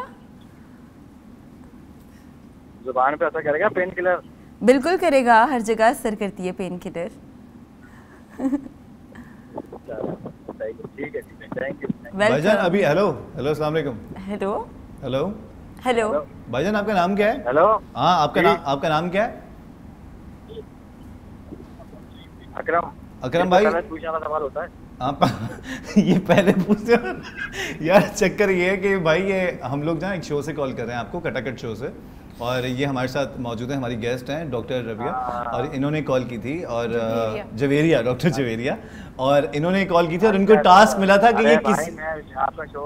जुबान पे असर करेगा पेन किलर? बिल्कुल करेगा, हर जगह असर करती है पेन किलर। ठीक है, थैंक यू भाईजान। अभी हेलो अस्सलाम वालेकुम। हेलो भाईजान, आपका नाम क्या है? हेलो, हाँ आपका नाम क्या है? अकरम भाई। पूछने वाला सवाल होता है आप ये पहले पूछते हो यार। चक्कर ये है कि भाई ये हम लोग ना एक शो से कॉल कर रहे हैं आपको, कटाकट शो से, और ये हमारे साथ मौजूद है, हमारी गेस्ट हैं डॉक्टर रबिया, और इन्होंने कॉल की थी, और जवेरिया, डॉक्टर जवेरिया, और इन्होंने कॉल की थी और इनको टास्क मिला था कि ये किस आपका शो,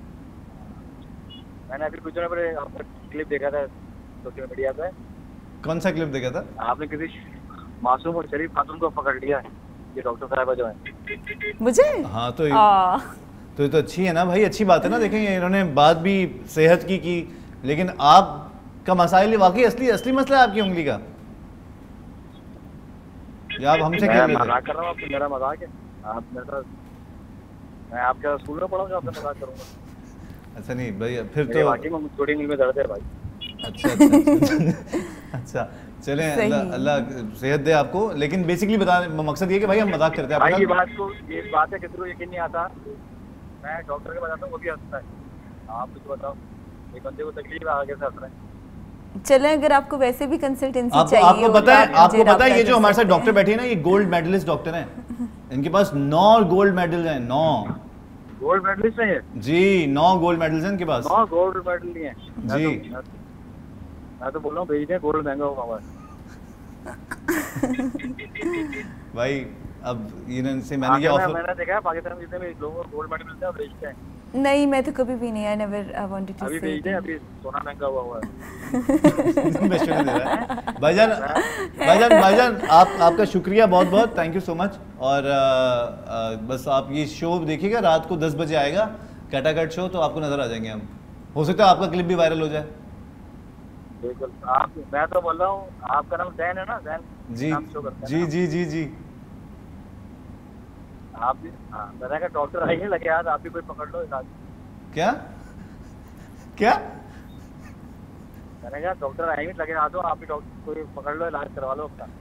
मैंने अभी कुछ दिनों पहले आपका क्लिप देखा था सोशल मीडिया पे। कौन सा क्लिप देखा था आपने? किसी मासूम और शरीफ खातून को पकड़ लिया है, ये डॉक्टर साहब जो है। मुझे? हाँ, तो ये तो अच्छी है ना भाई, अच्छी बात है ना। देखेंगे इन्होंने बात भी सेहत की, लेकिन आप का मसाइल वाकई असली मसला है आपकी उंगली का, या आप हमसे क्या मजाक कर रहा हूँ? मेरा मजाक है? आप मेरे साथ मैं आपके स्कूल में पढ़ाऊंगा, आपसे मजाक करूंगा? अच्छा नहीं भाई, फिर मेरे तो वाकई में छोटी उंगली में दर्द है भाई। अच्छा अच्छा चलें, अल्लाह सेहत दे आपको। लेकिन बेसिकली मकसद ये कि भाई हम मजाक करते हैं भाई। ये बात है, किसी को यकीन नहीं आता। मैं डॉक्टर के बताता हूँ, वो भी हंसता है। आप कुछ बताओ, एक बंदे को तकलीफ है, आगे से हंस रहे हैं। चले, अगर आपको वैसे भी कंसल्टेंसी चाहिए, आपको पता है ये जो हमारे साथ डॉक्टर बैठी है ना, ये गोल्ड मेडलिस्ट डॉक्टर हैं। इनके पास 9 गोल्ड मेडल हैं। 9 गोल्ड मेडलिस्ट हैं जी, 9 गोल्ड मेडल्स हैं इनके पास। 9 गोल्ड मेडल नहीं है जी। मैं तो बोल रहा हूँ भेज दें, गोल्ड महंगा होगा भाई। अब इनसे मैंने ये ऑफर, मैंने देखा है पाकिस्तान में जितने भी लोगों को गोल्ड मेडल मिलते हैं बेचते हैं। नहीं, मैं तो कभी भी नहीं, आई नेवर वांटेड टू से। अभी भेज दें, अभी सोना महंगा हुआ है। भाईजान आपका शुक्रिया बहुत बहुत, थैंक यू सो मच। और बस आप ये शो देखिएगा, रात को 10 बजे आएगा कटाकट शो, तो आपको नजर आ जाएंगे हम। हो सकता है आपका क्लिप भी वायरल हो जाए। बिल्कुल। आप, मैं तो बोल रहा हूँ, आपका नाम जैन है ना? जैन जी जी जी जी जी। आप भी, हाँ, मैंने कहा डॉक्टर आएंगे लगे यार, आप भी कोई पकड़ लो इलाज। क्या क्या? मैंने कहा डॉक्टर आएंगे लगे आ दो, आप भी डॉक्टर कोई पकड़ लो, इलाज करवा लो अपना।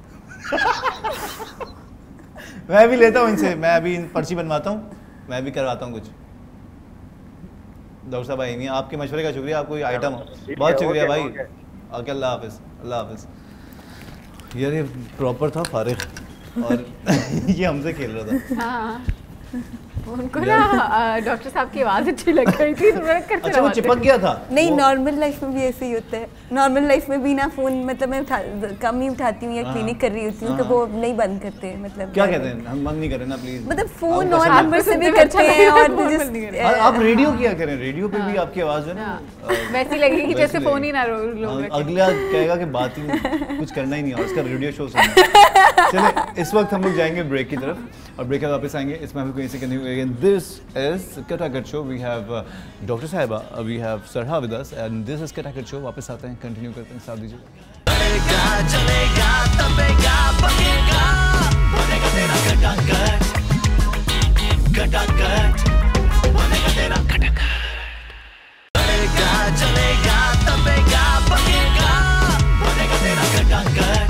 मैं भी लेता हूँ इनसे, मैं अभी पर्ची बनवाता हूँ, मैं भी करवाता हूँ कुछ। डॉक्टर साहब आएंगे, आपके मशवरे का शुक्रिया, आपको आइटम हो, बहुत शुक्रिया भाई। ओके, अल्लाह हाफिज़, अल्लाह हाफिज़। यार ये प्रॉपर था फारिग, और ये हमसे खेल रहा था। हाँ। उनको ना डॉक्टर साहब की आवाज़ अच्छी लग रही थी, तो मैं करते अच्छा वो चिपक गया था। नहीं, नॉर्मल लाइफ में भी ऐसे ही होता है। नॉर्मल लाइफ में भी ना फोन, मतलब मैं कम ही उठाती हूँ, या क्लिनिक कर रही होती हूँ, तो वो नहीं बंद करते। मतलब क्या कहते हैं, हम बंद नहीं करें ना प्लीज। मतलब फोन नॉन नंबर से भी करते हैं, और आप रेडियो किया करें, रेडियो पे भी आपकी आवाज़ है ना वैसी लगेगी जैसे फोन ही ना लोग। अगला कहेगा कि बात ही कुछ करना ही नहीं है, उसका रेडियो शो सुनना। चलिए, इस वक्त हम लोग जाएंगे ब्रेक की तरफ, और ब्रेक के बाद वापस आएंगे। इसमें हम कहीं से करने हुए this is Katakat show. We have doctor साहिबा, we have Sarah with us, and this is Katakat show. वापस आते हैं, कंटिन्यू करते हैं, साथ दीजिए। चलेगा चलेगा तबेगा बनेगा, बनेगा तेरा कटाकट, कटाकट बनेगा तेरा कटाकट। चलेगा चलेगा तबेगा बनेगा, बनेगा तेरा कटाकट,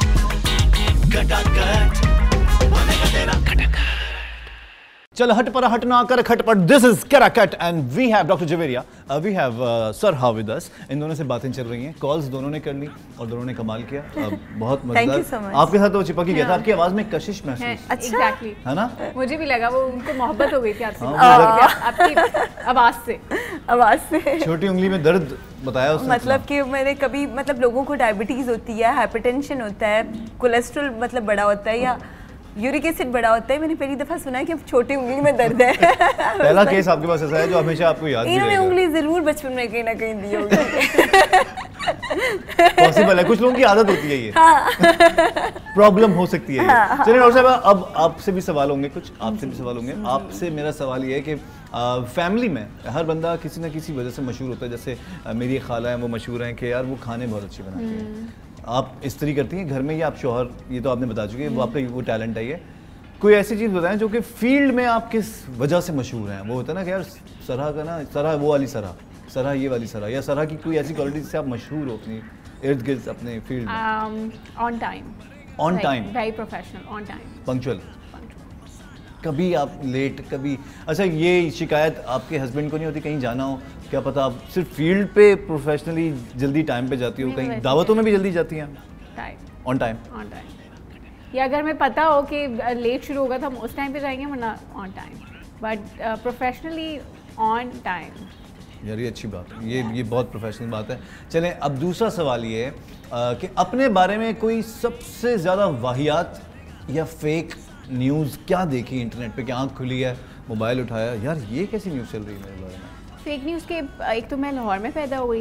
कटाकट बनेगा तेरा कटाकट। चल हट पर हटना कर खटपट। This is Katakat and we have doctor Javeria, we have Sarah with us. इन दोनों से बातें चल रही हैं, कॉल्स दोनों ने कर ली और दोनों ने कमाल किया। बहुत मजेदार। आपके साथ तो चिपक ही गया था, आपकी आवाज में कशिश महसूस। अच्छा, एग्जैक्टली है ना? मुझे भी लगा वो उनको मोहब्बत हो गई थी आपसे, आपकी आवाज से। छोटी उंगली में दर्द बताया उसने। मतलब कि मैंने कभी, मतलब लोगों को डायबिटीज होती है, हाइपरटेंशन होता है, कोलेस्ट्रॉल मतलब बड़ा होता है, या यूरिक एसिड बड़ा होता है। मैंने पहली दफा सुना है कि अब छोटी उंगली में दर्द है। पहला केस आपके पास ऐसा है जो हमेशा आपको याद इन्होंने उंगली जरूर बचपन में कहीं ना कहीं दी होगी। पॉसिबल है, कुछ लोगों की आदत होती है ये। प्रॉब्लम हो सकती है। चलिए डॉक्टर साहब, अब आपसे भी सवाल होंगे, कुछ आपसे भी सवाल होंगे। आपसे मेरा सवाल ये है कि फैमिली में हर बंदा किसी ना किसी वजह से मशहूर होता है। जैसे मेरी एक खाला है, वो मशहूर हैं कि यार वो खाने बहुत अच्छे बनाती हैं। आप इस तरह करती हैं घर में, या आप शौहर, ये तो आपने बता चुके हैं, वो आपका वो टैलेंट है। ये कोई ऐसी चीज़ बताएं जो कि फील्ड में आप किस वजह से मशहूर हैं। वो होता है ना कि यार सरहा का ना, सरहा वो वाली सरहा, सरहा ये वाली सरहा, या सरहा की कोई ऐसी क्वालिटी जिससे आप मशहूर हो अपनी इर्द गिर्द अपने फील्ड में। On time, very professional, on time, punctual. कभी आप लेट, कभी अच्छा, ये शिकायत आपके हस्बैंड को नहीं होती कहीं जाना हो, क्या पता आप सिर्फ फील्ड पे प्रोफेशनली जल्दी टाइम पे जाती हो, कहीं दावतों में भी जल्दी जाती हैं? On time. या अगर मैं पता हो कि लेट शुरू होगा तो हम उस टाइम पे जाएंगे, वरना on time, but professionally on time. यार ये अच्छी बात है, ये बहुत प्रोफेशनल बात है। चलें, अब दूसरा सवाल ये है कि अपने बारे में कोई सबसे ज़्यादा वाहियात या फेक न्यूज़ क्या देखी इंटरनेट पे, क्या आँख खुली है, मोबाइल उठाया, यार ये कैसी न्यूज़ चल रही है मेरे बारे में? फेक न्यूज़ के एक तो मैं लाहौर में पैदा हुई,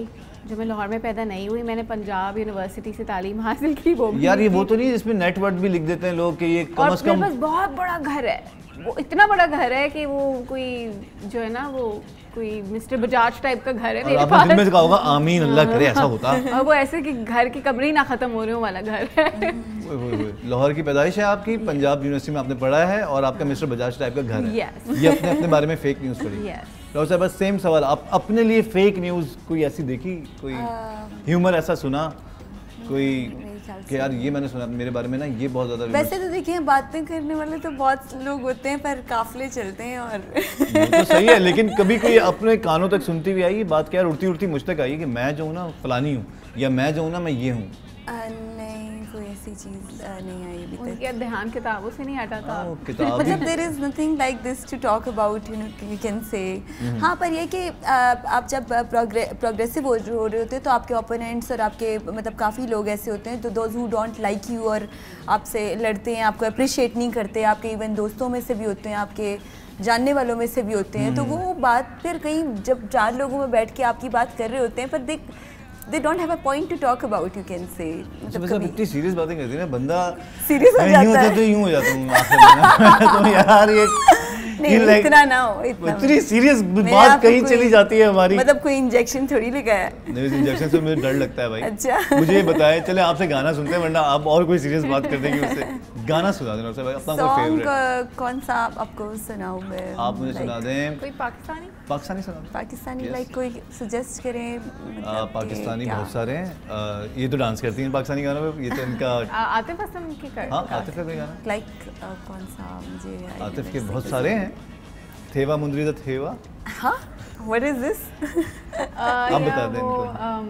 जो मैं लाहौर में पैदा नहीं हुई, मैंने पंजाब यूनिवर्सिटी से तालीम हासिल की। वो यार ये वो तो नहीं जिसमें नेट वर्थ भी लिख देते हैं लोग कि ये कम से कम, बस बहुत बड़ा घर है, वो इतना बड़ा घर है कि वो कोई जो है ना वो कोई मिस्टर बजाज टाइप का घर है मेरे पास। आपने दिल में कहा होगा आमीन अल्लाह करे ऐसा होता। और वो ऐसे कि घर की कब्र ही ना खत्म हो रहे हो वाला घर है। लाहौर की पैदाइश है आपकी, पंजाब यूनिवर्सिटी में आपने पढ़ा है और आपका मिस्टर बजाज टाइप का घर है। ये अपने अपने बारे में फेक न्यूज़ पढ़ी। डॉक्टर साहब बस सेम सवाल, आप अपने लिए फेक न्यूज़ कोई ऐसी देखी, कोई ह्यूमर ऐसा सुना कोई कि यार ये मैंने सुना मेरे बारे में ना ये बहुत ज़्यादा। वैसे तो देखिए बातें करने वाले तो बहुत लोग होते हैं पर काफले चलते हैं और तो सही है, लेकिन कभी कोई अपने कानों तक सुनती हुई आई बात क्या उड़ती उड़ती मुझ तक आई कि मैं जो हूँ ना फलानी हूँ या मैं जो हूँ ना मैं ये हूँ? नहीं कोई ऐसी चीज़ नहीं आई अभी तक। उनका ध्यान किताबों से नहीं हटा था। मतलब there is nothing like this to talk about, you know you can say. हाँ पर ये कि आप जब प्रोग्रेसिव हो रहे होते हैं तो आपके ओपोनेंट्स और आपके मतलब काफ़ी लोग ऐसे होते हैं तो those who don't like you और आपसे लड़ते हैं, आपको अप्रिशिएट नहीं करते, आपके इवन दोस्तों में से भी होते हैं, आपके जानने वालों में से भी होते हैं। तो वो बात फिर कहीं जब 4 लोगों में बैठ के आपकी बात कर रहे होते हैं पर they don't have a point to talk about, you can say। मतलब इतनी सीरियस बातें करती है ना बंदा सीरियस हो जाता है। तो यूं हो जाता हूँ आखिर में तो यार ये नहीं इतना ना हो, इतनी सीरियस बात कहीं चली जाती है हमारी। मतलब कोई इंजेक्शन थोड़ी लगा है? नहीं इंजेक्शन से मुझे डर लगता है भाई। अच्छा मुझे ये बताएं, चले आपसे गाना सुनते हैं वरना आप और कोई सीरियस बात कर देंगे उससे। गाना सुना देना भाई अपना कोई फेवरेट। कौन सा आपको सुनाऊं मैं? आप मुझे सुना दें कोई पाकिस्तानी सुना दें। पाकिस्तानी लाइक कोई सजेस्ट करें। पाकिस्तानी बहुत सारे हैं, ये तो डांस करती हैं पाकिस्तानी गानों पे, ये तो इनका आतिफ असलम की कर। हाँ आतिफ का गाना लाइक कौन सा मुझे आतिफ के बहुत सारे हैं। थेवा मुंदरी दा थेवा। हाँ व्हाट इज दिस? आप बता दें इनको।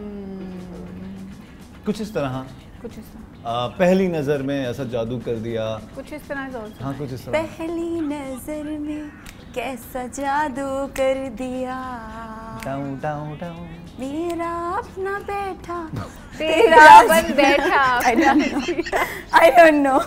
कुछ इस तरह। कुछ इस तरह पहली नजर में ऐसा जादू कर दिया, कुछ इस तरह। हाँ कुछ इस तरह। पहली नजर में कैसा जादू कर दिया, टाउ टाउ टाउ मेरा अपना बैठा तेरा बन बैठा। I don't know.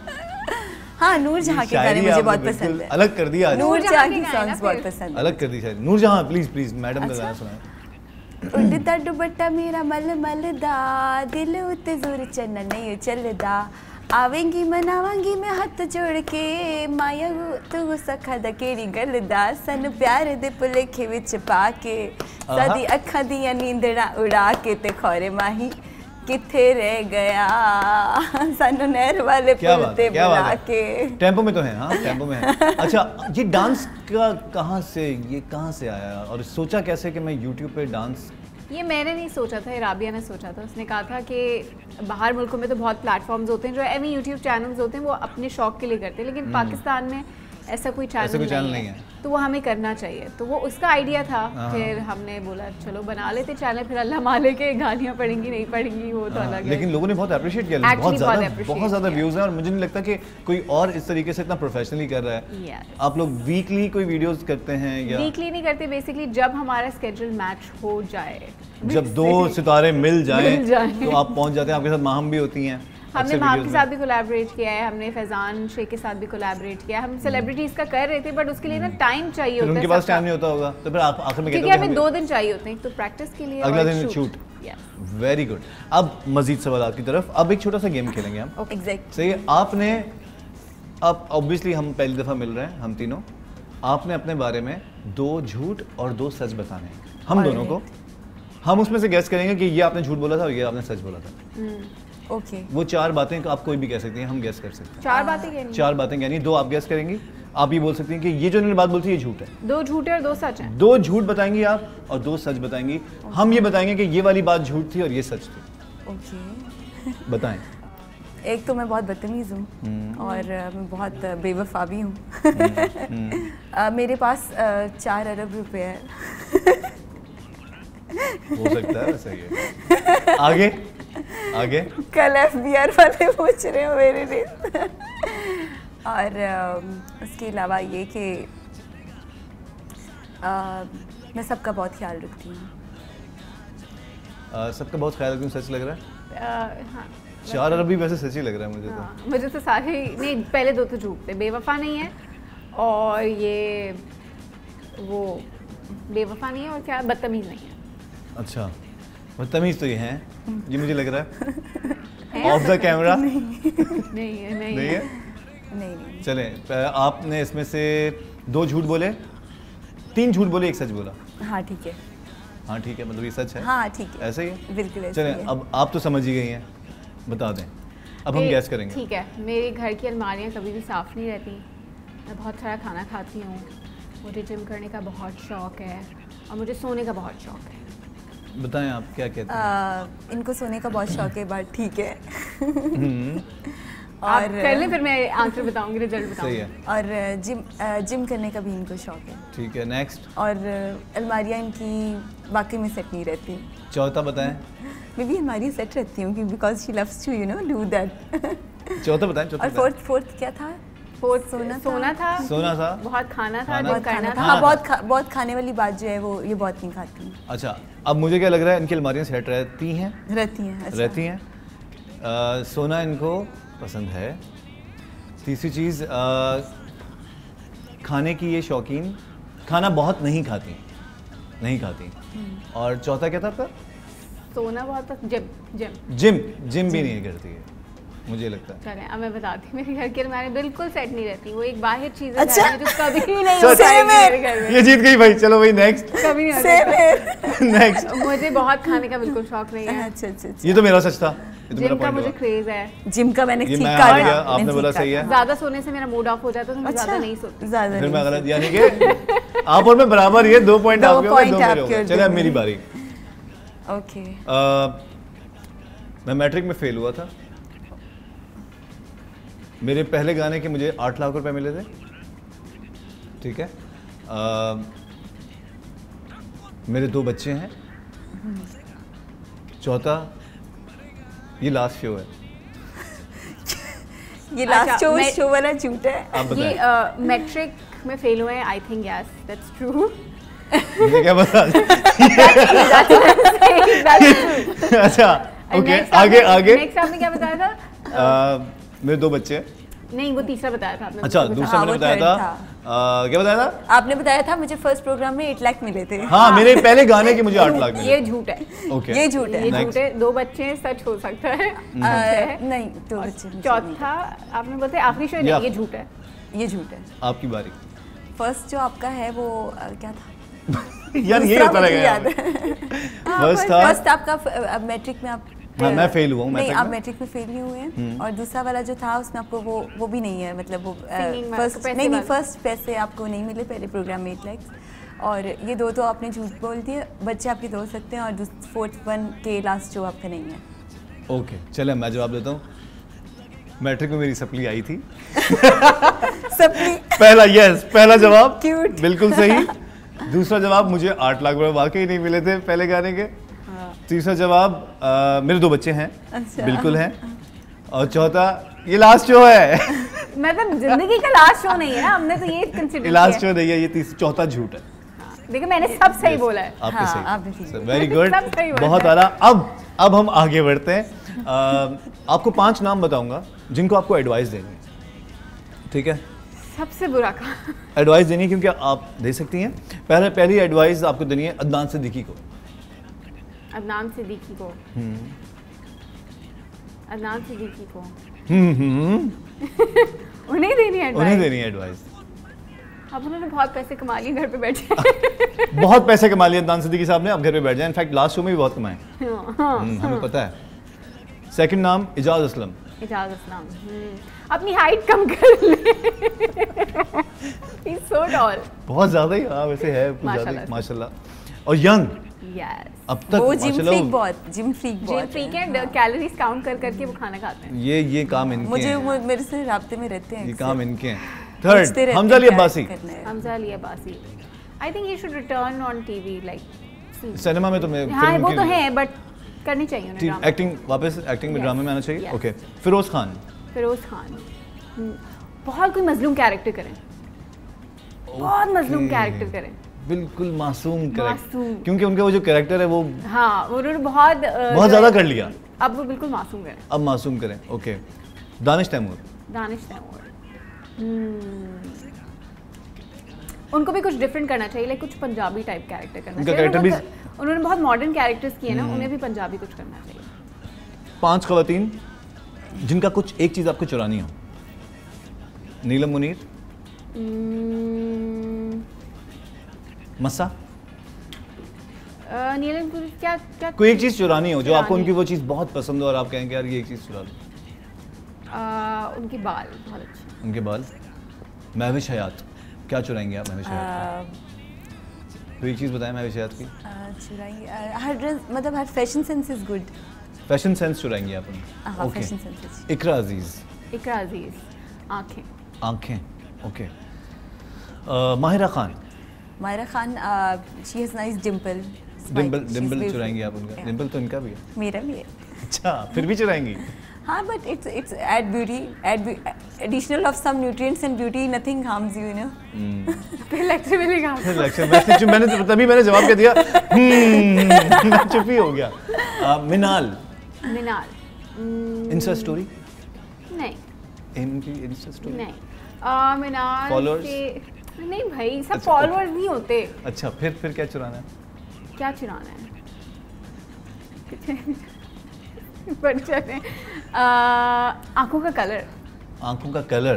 हाँ नूर जहाँ के गाने मुझे बहुत पसंद है। अलग कर दिया। नूर जहाँ की सॉन्ग्स बहुत पसंद है। अलग कर दी शायद। नूर जहाँ प्लीज प्लीज मैडम का गाना सुनाएं। उड़दा दुपट्टा मेरा मल मल दा, दिल उत्ते जोर चन्ना नहीं चलदा, आवेंगी मनावांगी मैं हाथ जोड़ के, माया तू सखा दा केड़ी गल दा, सन प्यार दे भुलेखे विच पाके, साडी अखां दियां नींदड़ा उड़ा के ते खोरे माही किथे रह गया, सानू नहर वाले पुल पे बुला के। टेम्पो में तो है। हाँ टेम्पो में है। अच्छा ये डांस का कहाँ से आया और सोचा कैसे कि मैं यूट्यूब पे डांस? ये मैंने नहीं सोचा था, राबिया ने सोचा था। उसने कहा था कि बाहर मुल्कों में तो बहुत प्लेटफॉर्म्स होते हैं जो एवं यूट्यूब चैनल्स होते हैं वो अपने शौक के लिए करते हैं, लेकिन पाकिस्तान में ऐसा कोई चैनल नहीं है तो वो हमें करना चाहिए। तो वो उसका आइडिया था। फिर हमने बोला चलो बना लेते चैनल, फिर अल्लाह माले के गालियाँ पड़ेंगी नहीं पड़ेंगी वो तो अलग है। लेकिन लोगों ने बहुत अप्रिशिएट किया, बहुत ज़्यादा व्यूज़ हैं और मुझे नहीं लगता कि कोई और इस तरीके से इतना प्रोफेशनली कर रहा है। आप लोग वीकली कोई वीडियोस करते हैं या? वीकली नहीं करते, बेसिकली जब हमारा स्केड्यूल मैच हो जाए, जब 2 सितारे मिल जाएं तो आप पहुंच जाते हैं। आपके साथ माहम भी होती हैं। हमने माम के साथ भी कोलैबोरेट किया है, हमने फैजान शेख के साथ भी कोलैबोरेट किया है। हम सेलिब्रिटीज का कर रहे थे बट उसके लिए ना टाइम चाहिए होता है। उनके पास टाइम नहीं होता होगा तो फिर आप आखिर में क्योंकि हमें 2 दिन चाहिए होते हैं, तो प्रैक्टिस के लिए अगला दिन शूट। Very good. अब मजीद सवाल की तरफ, अब एक छोटा सा गेम खेलेंगे हम। एग्जैक्ट सही है। आपने अब ऑब्वियसली हम पहली दफ़ा मिल रहे हैं हम तीनों, आपने अपने बारे में 2 झूठ और 2 सच बताने हैं हम दोनों को। हम उसमें से गैस करेंगे कि ये आपने झूठ बोला था और ये आपने सच बोला था। ओके वो 4 बातें आप कोई भी कह सकती हैं, हम गैस कर सकते हैं। 4 बातें कहनी? 4 बातें कहनी, 2 आप गैस करेंगी। आप ये बोल सकती हैं कि ये जो इन्होंने बात बोली थी ये झूठ है। 2 झूठे और 2 सच हैं। 2 झूठ बताएंगी आप और 2 सच बताएंगी। हम ये बताएंगे कि ये वाली बात झूठ थी और ये सच थी। ओके बताएं। एक तो मैं बहुत बदतमीज़ हूँ और मैं बहुत बेवफा भी हूँ। मेरे पास 4 अरब रुपए है। हो सकता है वैसे ये। आगे आगे कल FBI वाले पूछ रहे हो मेरे लिए। और उसके अलावा ये कि मैं सबका बहुत ख्याल रखती हूँ। सबका बहुत ख्याल रखती हूँ सच लग रहा है? हाँ 4 अरब भी वैसे सच ही लग रहा है मुझे। हाँ, मुझे तो सारे नहीं, पहले 2 तो झूठ थे। बेवफा नहीं है और ये वो बेवफा नहीं है और क्या बदतमीज़ नहीं है। अच्छा बदतमीज तो ये हैं, ये मुझे लग रहा है। ऑफ द कैमरा नहीं है नहीं है। नहीं चले, आपने इसमें से 2 झूठ बोले, 3 झूठ बोले, 1 सच बोला। हाँ ठीक है। हाँ ठीक है, मतलब ये सच है। हाँ ठीक है, ऐसे ही है। बिल्कुल ऐसे चले, ही है। अब आप तो समझ ही गई हैं, बता दें। अब हम गैस करेंगे। ठीक है, मेरे घर की अलमारियाँ कभी भी साफ़ नहीं रहती, मैं बहुत सारा खाना खाती हूँ, मुझे जिम करने का बहुत शौक़ है और मुझे सोने का बहुत शौक़ है। बताएं आप क्या कहते हैं। इनको सोने का बहुत शौक है, बात ठीक है। और कर लें, फिर मैं आंसर बताऊंगी, रिजल्ट सही बताऊंगी। है। और जिम करने का भी इनको शौक है। ठीक है, नेक्स्ट। और अलमारियाँ इनकी वाकई में सेट नहीं रहती। चौथा बताएं। मैं भी अलमारी सेट रहती हूँ because she loves to do that. चौथा बताएं। और फोर्थ क्या था? फोर्थ सोना था, बहुत खाना था, खाना बहुत करना था। हाँ, बहुत खाने वाली बात जो है वो ये बहुत नहीं खाती हूँ। अच्छा, अब मुझे क्या लग रहा है, इनकी अलमारियाँ सेट रहती हैं। रहती हैं। अच्छा। रहती हैं। सोना इनको पसंद है। तीसरी चीज़, खाने की ये शौकीन, खाना बहुत नहीं खाती। और चौथा क्या था आपका? सोना बहुत, जिम भी नहीं करती है, मुझे लगता है। चलें, अब मैं बताती हूँ, मेरे घर की अलमारी बिल्कुल सेट नहीं रहती, वो एक बाहर चीज़ है अच्छा? जो कभी नहीं सच? हो पाएगी मेरे घर में। ये जीत गई भाई, चलो भाई नेक्स्ट। कभी नहीं हो सकता। नेक्स्ट। मुझे बहुत खाने का बिल्कुल शौक नहीं है। अच्छा। ये तो मेरा सच था, ये तो मेरा जिम का पॉइंट मुझे हुआ। क्रेज है। जिम का मैंने ये ठीक मैं कहा हार गया, था, आपने मैंने बोला ठीक सही कहा है। ज्यादा सोने से मेरा मूड ऑफ हो जाता है, तो मैं अच्छा, ज्यादा नहीं सोती। ज्यादा फिर मैं नहीं गलत, यानी कि आप और मैं बराबर, ये 2 पॉइंट दो आपके हो गए, point 2 मेरे हो आपके गए। और चलिए, दो अब मेरी मेरे। बारी। ओके। मैं मैट्रिक में फेल हुआ था। मेरे पहले गाने के मुझे 8 लाख रुपए मिले थे। ठीक है। मेरे 2 बच्चे हैं। चौथा, ये लास्ट शो है। ये लास्ट अच्छा, मैं- शो वाला झूठ है। आप ये बताएं। मैट्रिक में फेल हुए हैं, I think yes that's true. मुझे क्या पता। अच्छा, ओके, आगे। नेक्स्ट आपने क्या बताया था? मेरे 2 बच्चे हैं। नहीं, वो तीसरा बताया था आपने। अच्छा, दूसरा हाँ, मैंने वो बताया third था। क्या बताया था? आपने बताया था मुझे फर्स्ट प्रोग्राम में 8 लाख मिले थे। हाँ, मेरे पहले गाने के मुझे 8 लाख मिले। ये झूठ है। ओके, ये झूठ है। ये Next. झूठ है। 2 बच्चे हैं, सच हो सकता है। सच है। नहीं, 2 बच्चे मुझे चौथा आपने बताया आखिरी शो, या- नहीं, ये झूठ है। नहीं। ये झूठ है। आपकी बारी। फर्स्ट जो आपका है वो क्या था? यार ये दूसरा होता मुझे रहेगा। याद है। फर्स्ट था, फर्स्ट आपका मैट्रिक में आप हाँ, मैं फेल हुआ हूँ नहीं, मैट्रिक आप में। मैट्रिक में फेल नहीं हुए हैं। और दूसरा वाला जो था उसमें आपको वो भी नहीं है, मतलब वो Singing वाला, फर्स्ट पैसे नहीं, वाला। फर्स्ट पैसे आपको नहीं मिले पहले प्रोग्राम में 8 लाख। और ये 2 तो आपने झूठ बोल दिए। बच्चे आपके 2 हो सकते हैं, और फोर्थ वन के लास्ट जो आपका नहीं है। ओके, चले मैं जवाब देता हूँ। मैट्रिक में मेरी सप्ली आई थी। सपनी। पहला जवाब Cute. बिल्कुल सही। दूसरा जवाब, मुझे 8 लाख रुपए वाकई नहीं मिले थे पहले गाने के। तीसरा जवाब, मेरे 2 बच्चे हैं। अच्छा। बिल्कुल हैं। और चौथा, ये लास्ट शो है। मतलब जिंदगी का लास्ट शो नहीं है ना, हमने तो ये कंसीडर ये किया। लास्ट शो नहीं है, ये चौथा झूठ है। देखो, मैंने सब सही बोला है। आपके हाँ, आपने ठीक सही। वेरी गुड, सब सही बोला बहुत है। आला। अब हम आगे बढ़ते हैं। आपको 5 नाम बताऊंगा जिनको आपको एडवाइस देनी है। ठीक है। सबसे बुरा काम। एडवाइस देनी है, क्योंकि आप दे सकती हैं। पहली एडवाइस आपको देनी है अदनान सिद्दीकी को। अदनान सिद्दीकी को। अदनान सिद्दीकी को उन्हें देनी है उन्हें advice। देनी है एडवाइस। अब उन्होंने बहुत पैसे कमा लिए, घर पे बैठे। बहुत पैसे कमा लिए अदनान सिद्दीकी साहब ने, अब घर पे बैठ जाए। इनफैक्ट लास्ट शो में भी बहुत कमाए। हमें पता है। सेकंड नाम, इजाज असलम। इजाज असलम। अपनी हाइट कम कर ले। He's so tall। बहुत ज्यादा ही, हाँ वैसे है कुछ ज्यादा ही, माशाल्लाह। माशाल्लाह। और यंग, Yes। अब तक वो जिम माशाल्लाह फ्रीक बहुत, जिम फ्रीक जिम बहुत फ्रीक है। है, कैलोरीज काउंट कर करके वो खाना खाते हैं। ये काम इनके मुझे हैं। मेरे से राब्ते में रहते हैं ये अक्सर। काम इनके हैं। पूछते थर्ड, रहते हमजा हैं अली क्या अब्बासी। करना है। Hamza Ali Abbasi. I think he should return on TV, like cinema में तो मैं हाँ फिल्म वो की- तो है, बट करनी चाहिए उन्हें ड्रामा। एक्टिंग, वापस एक्टिंग में, Yes, ड्रामे में आना चाहिए। yes. ओके, फिरोज खान। फिरोज खान। बहुत कोई मजलूम कैरेक्टर करें, बहुत मजलूम Okay. कैरेक्टर करें। बिल्कुल मासूम कैरेक्टर, मासूम। क्योंकि उनका वो जो कैरेक्टर है वो हाँ, उन्होंने बहुत बहुत ज्यादा कर लिया। अब वो बिल्कुल मासूम करें। अब मासूम करें। ओके, दानिश तैमूर। दानिश तैमूर। उनको भी कुछ डिफरेंट करना चाहिए, लाइक कुछ पंजाबी टाइप कैरेक्टर करना उनका चाहिए। कैरेक्टर भी उन्होंने बहुत मॉडर्न कैरेक्टर्स किए ना, उन्हें भी पंजाबी कुछ करना चाहिए। 5 ख़वातीन जिनका कुछ एक चीज़ आपको चुरानी हो। नीलम मुनीर, मसा, नीलम मुनीर, क्या क्या कोई एक चीज़ चुरानी हो जो आपको उनकी वो चीज़ बहुत पसंद हो और आप कहेंगे यार ये एक चीज़ चुरा लो। उनके बाल बहुत अच्छे। उनके बाल। महविश हयात, क्या चुराएंगे आप महविश हयात की? कोई एक चीज़ बताएं महविश हयात की। चुराएंगे हर ड्रेस, मतलब हर fashion sense is good. Fashion sense चुराएंगे आप उनकी? हाँ, फैशन सेंस। इकरा अजीज। इकरा अजीज, आँखें। आँखें, okay. Mahira Khan. Mahira Khan, she has nice dimple. Dimple चुराएंगे आप उनका? डिंपल तो इनका भी है। मेरा भी है। अच्छा, फिर भी चुराएंगी? हाँ, but it's add beauty, additional of some nutrients and beauty, nothing harms you, you know. फिर लेक्चर मिलेगा। मैंने तभी मैंने जवाब क्या दिया, मैं चुप ही हो गया। मिनाल। Insta story? नहीं। इनकी इंस्टा स्टोरी? नहीं। मिनाल फॉलोअर्स? नहीं भाई, सब फॉलोअर्स नहीं होते। अच्छा, फिर क्या चुराना है? क्या चुराना है? पर चले, आँखों का कलर। आँखों का कलर,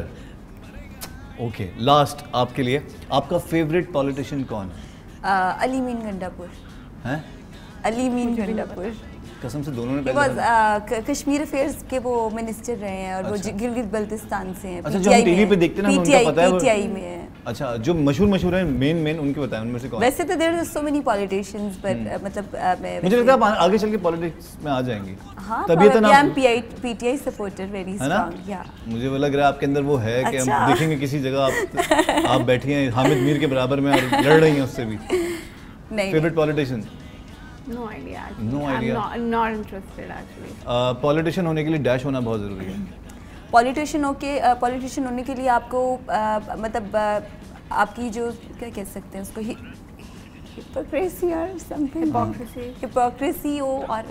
ओके। लास्ट आपके लिए, आपका फेवरेट पॉलिटिशियन कौन है? अली मीन गंडापुर। हैं? अली मीन गंडापुर। कसम से दोनों ने कश्मीर अफेयर्स के वो मिनिस्टर रहे हैं और वो गिलगित बल्तिस्तान से हैं। अच्छा, जो हम टीवी पे देखते हैं ना, उनका पता है? पीटीआई में है। अच्छा, जो मशहूर हैं मेन उनके बताएं, उनमें से कौन? वैसे तो there are so many politicians, but मतलब मुझे लगता है आप आगे चल के पॉलिटिक्स में आ जाएंगे। हाँ, तभी तो ना I am PTI supporter very strong. या मुझे वो लग रहा है आपके अंदर वो है कि हम देखेंगे किसी जगह आप बैठी हैं हामिद मीर के बराबर में और लड़ रही हैं उससे भी। नहीं। Favourite politician? No idea. No idea. I'm not interested actually. Politician होने के लिए डैश होना बहुत ज़रूरी है। पॉलिटिशियन होने के लिए आपको मतलब आपकी जो क्या कह सकते हैं उसको, हिपोक्रेसी और समथिंग, हिपोक्रेसी हो और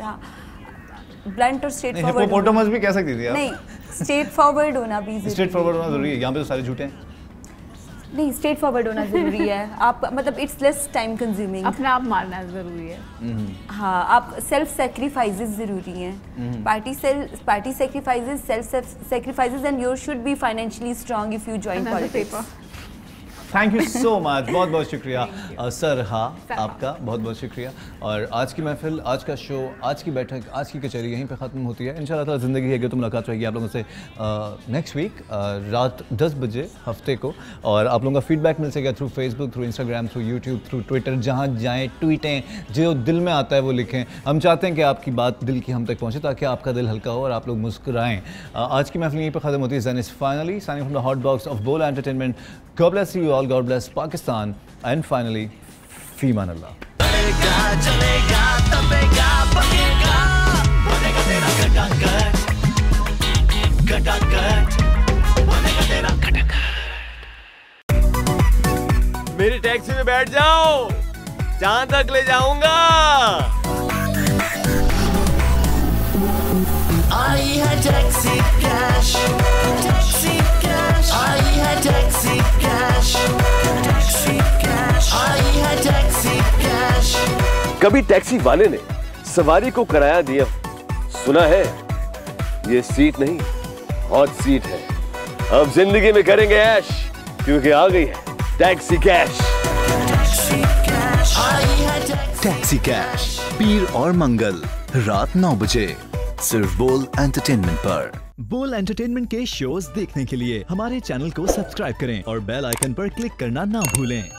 ब्लंट और स्ट्रेट फॉरवर्ड। हिपोपोटामस भी कह सकती थी आप। नहीं, स्ट्रेट फॉरवर्ड होना भी ज़रूरी है। स्ट्रेट फॉरवर्ड होना ज़रूरी है। यहाँ पे तो सारे झूठे हैं। नहीं, स्ट्रेट फॉरवर्ड होना ज़रूरी है। आप मतलब इट्स लेस टाइम कंज्यूमिंग। अपना आप मारना ज़रूरी है। हाँ, आप सेल्फ सेक्रीफाइसेस ज़रूरी हैं। Party sacrifices, self sacrifices, and you should be financially strong if you join politics. Thank you so much, बहुत बहुत शुक्रिया सर। हाँ, आपका बहुत बहुत शुक्रिया। और आज की महफिल, आज का शो, आज की बैठक, आज की कचहरी यहीं पे ख़त्म होती है। इंशाल्लाह ताला ज़िंदगी है तो मुलाकात रहेगी आप लोगों से नेक्स्ट वीक रात 10 बजे हफ्ते को। और आप लोगों का फीडबैक मिल सकेगा through Facebook, through Instagram, through YouTube, through Twitter. जहाँ जाएँ, ट्वीटें, जो दिल में आता है वो लिखें। हम चाहते हैं कि आपकी बात दिल की हम तक पहुँचे ताकि आपका दिल हल्का हो और आप लोग मुस्कुराएँ। आज की महफिल यहीं पर ख़त्म होती है। Zain is finally signing from the hot box of Bola entertainment. God bless you all, God bless Pakistan, and finally, Feeman Allah. चलेगा तबेगा बनेगा बनेगा तेरा खटाखट बनेगा तेरा खटाखट। मेरी टैक्सी में बैठ जाओ, जहां तक ले जाऊंगा। आई है टैक्सी कैश, टैक्सी कैश, आई है टैक्सी कैश, टैक्सी कैश, आई है टैक्सी कैश। कभी टैक्सी वाले ने सवारी को किराया दिया, सुना है ये सीट नहीं हॉट सीट है। अब जिंदगी में करेंगे ऐश, क्योंकि आ गई है टैक्सी कैश। टैक्सी कैश, पीर और मंगल रात 9 बजे सिर्फ बोल एंटरटेनमेंट पर। बोल एंटरटेनमेंट के शोज देखने के लिए हमारे चैनल को सब्सक्राइब करें और बेल आइकन पर क्लिक करना ना भूलें।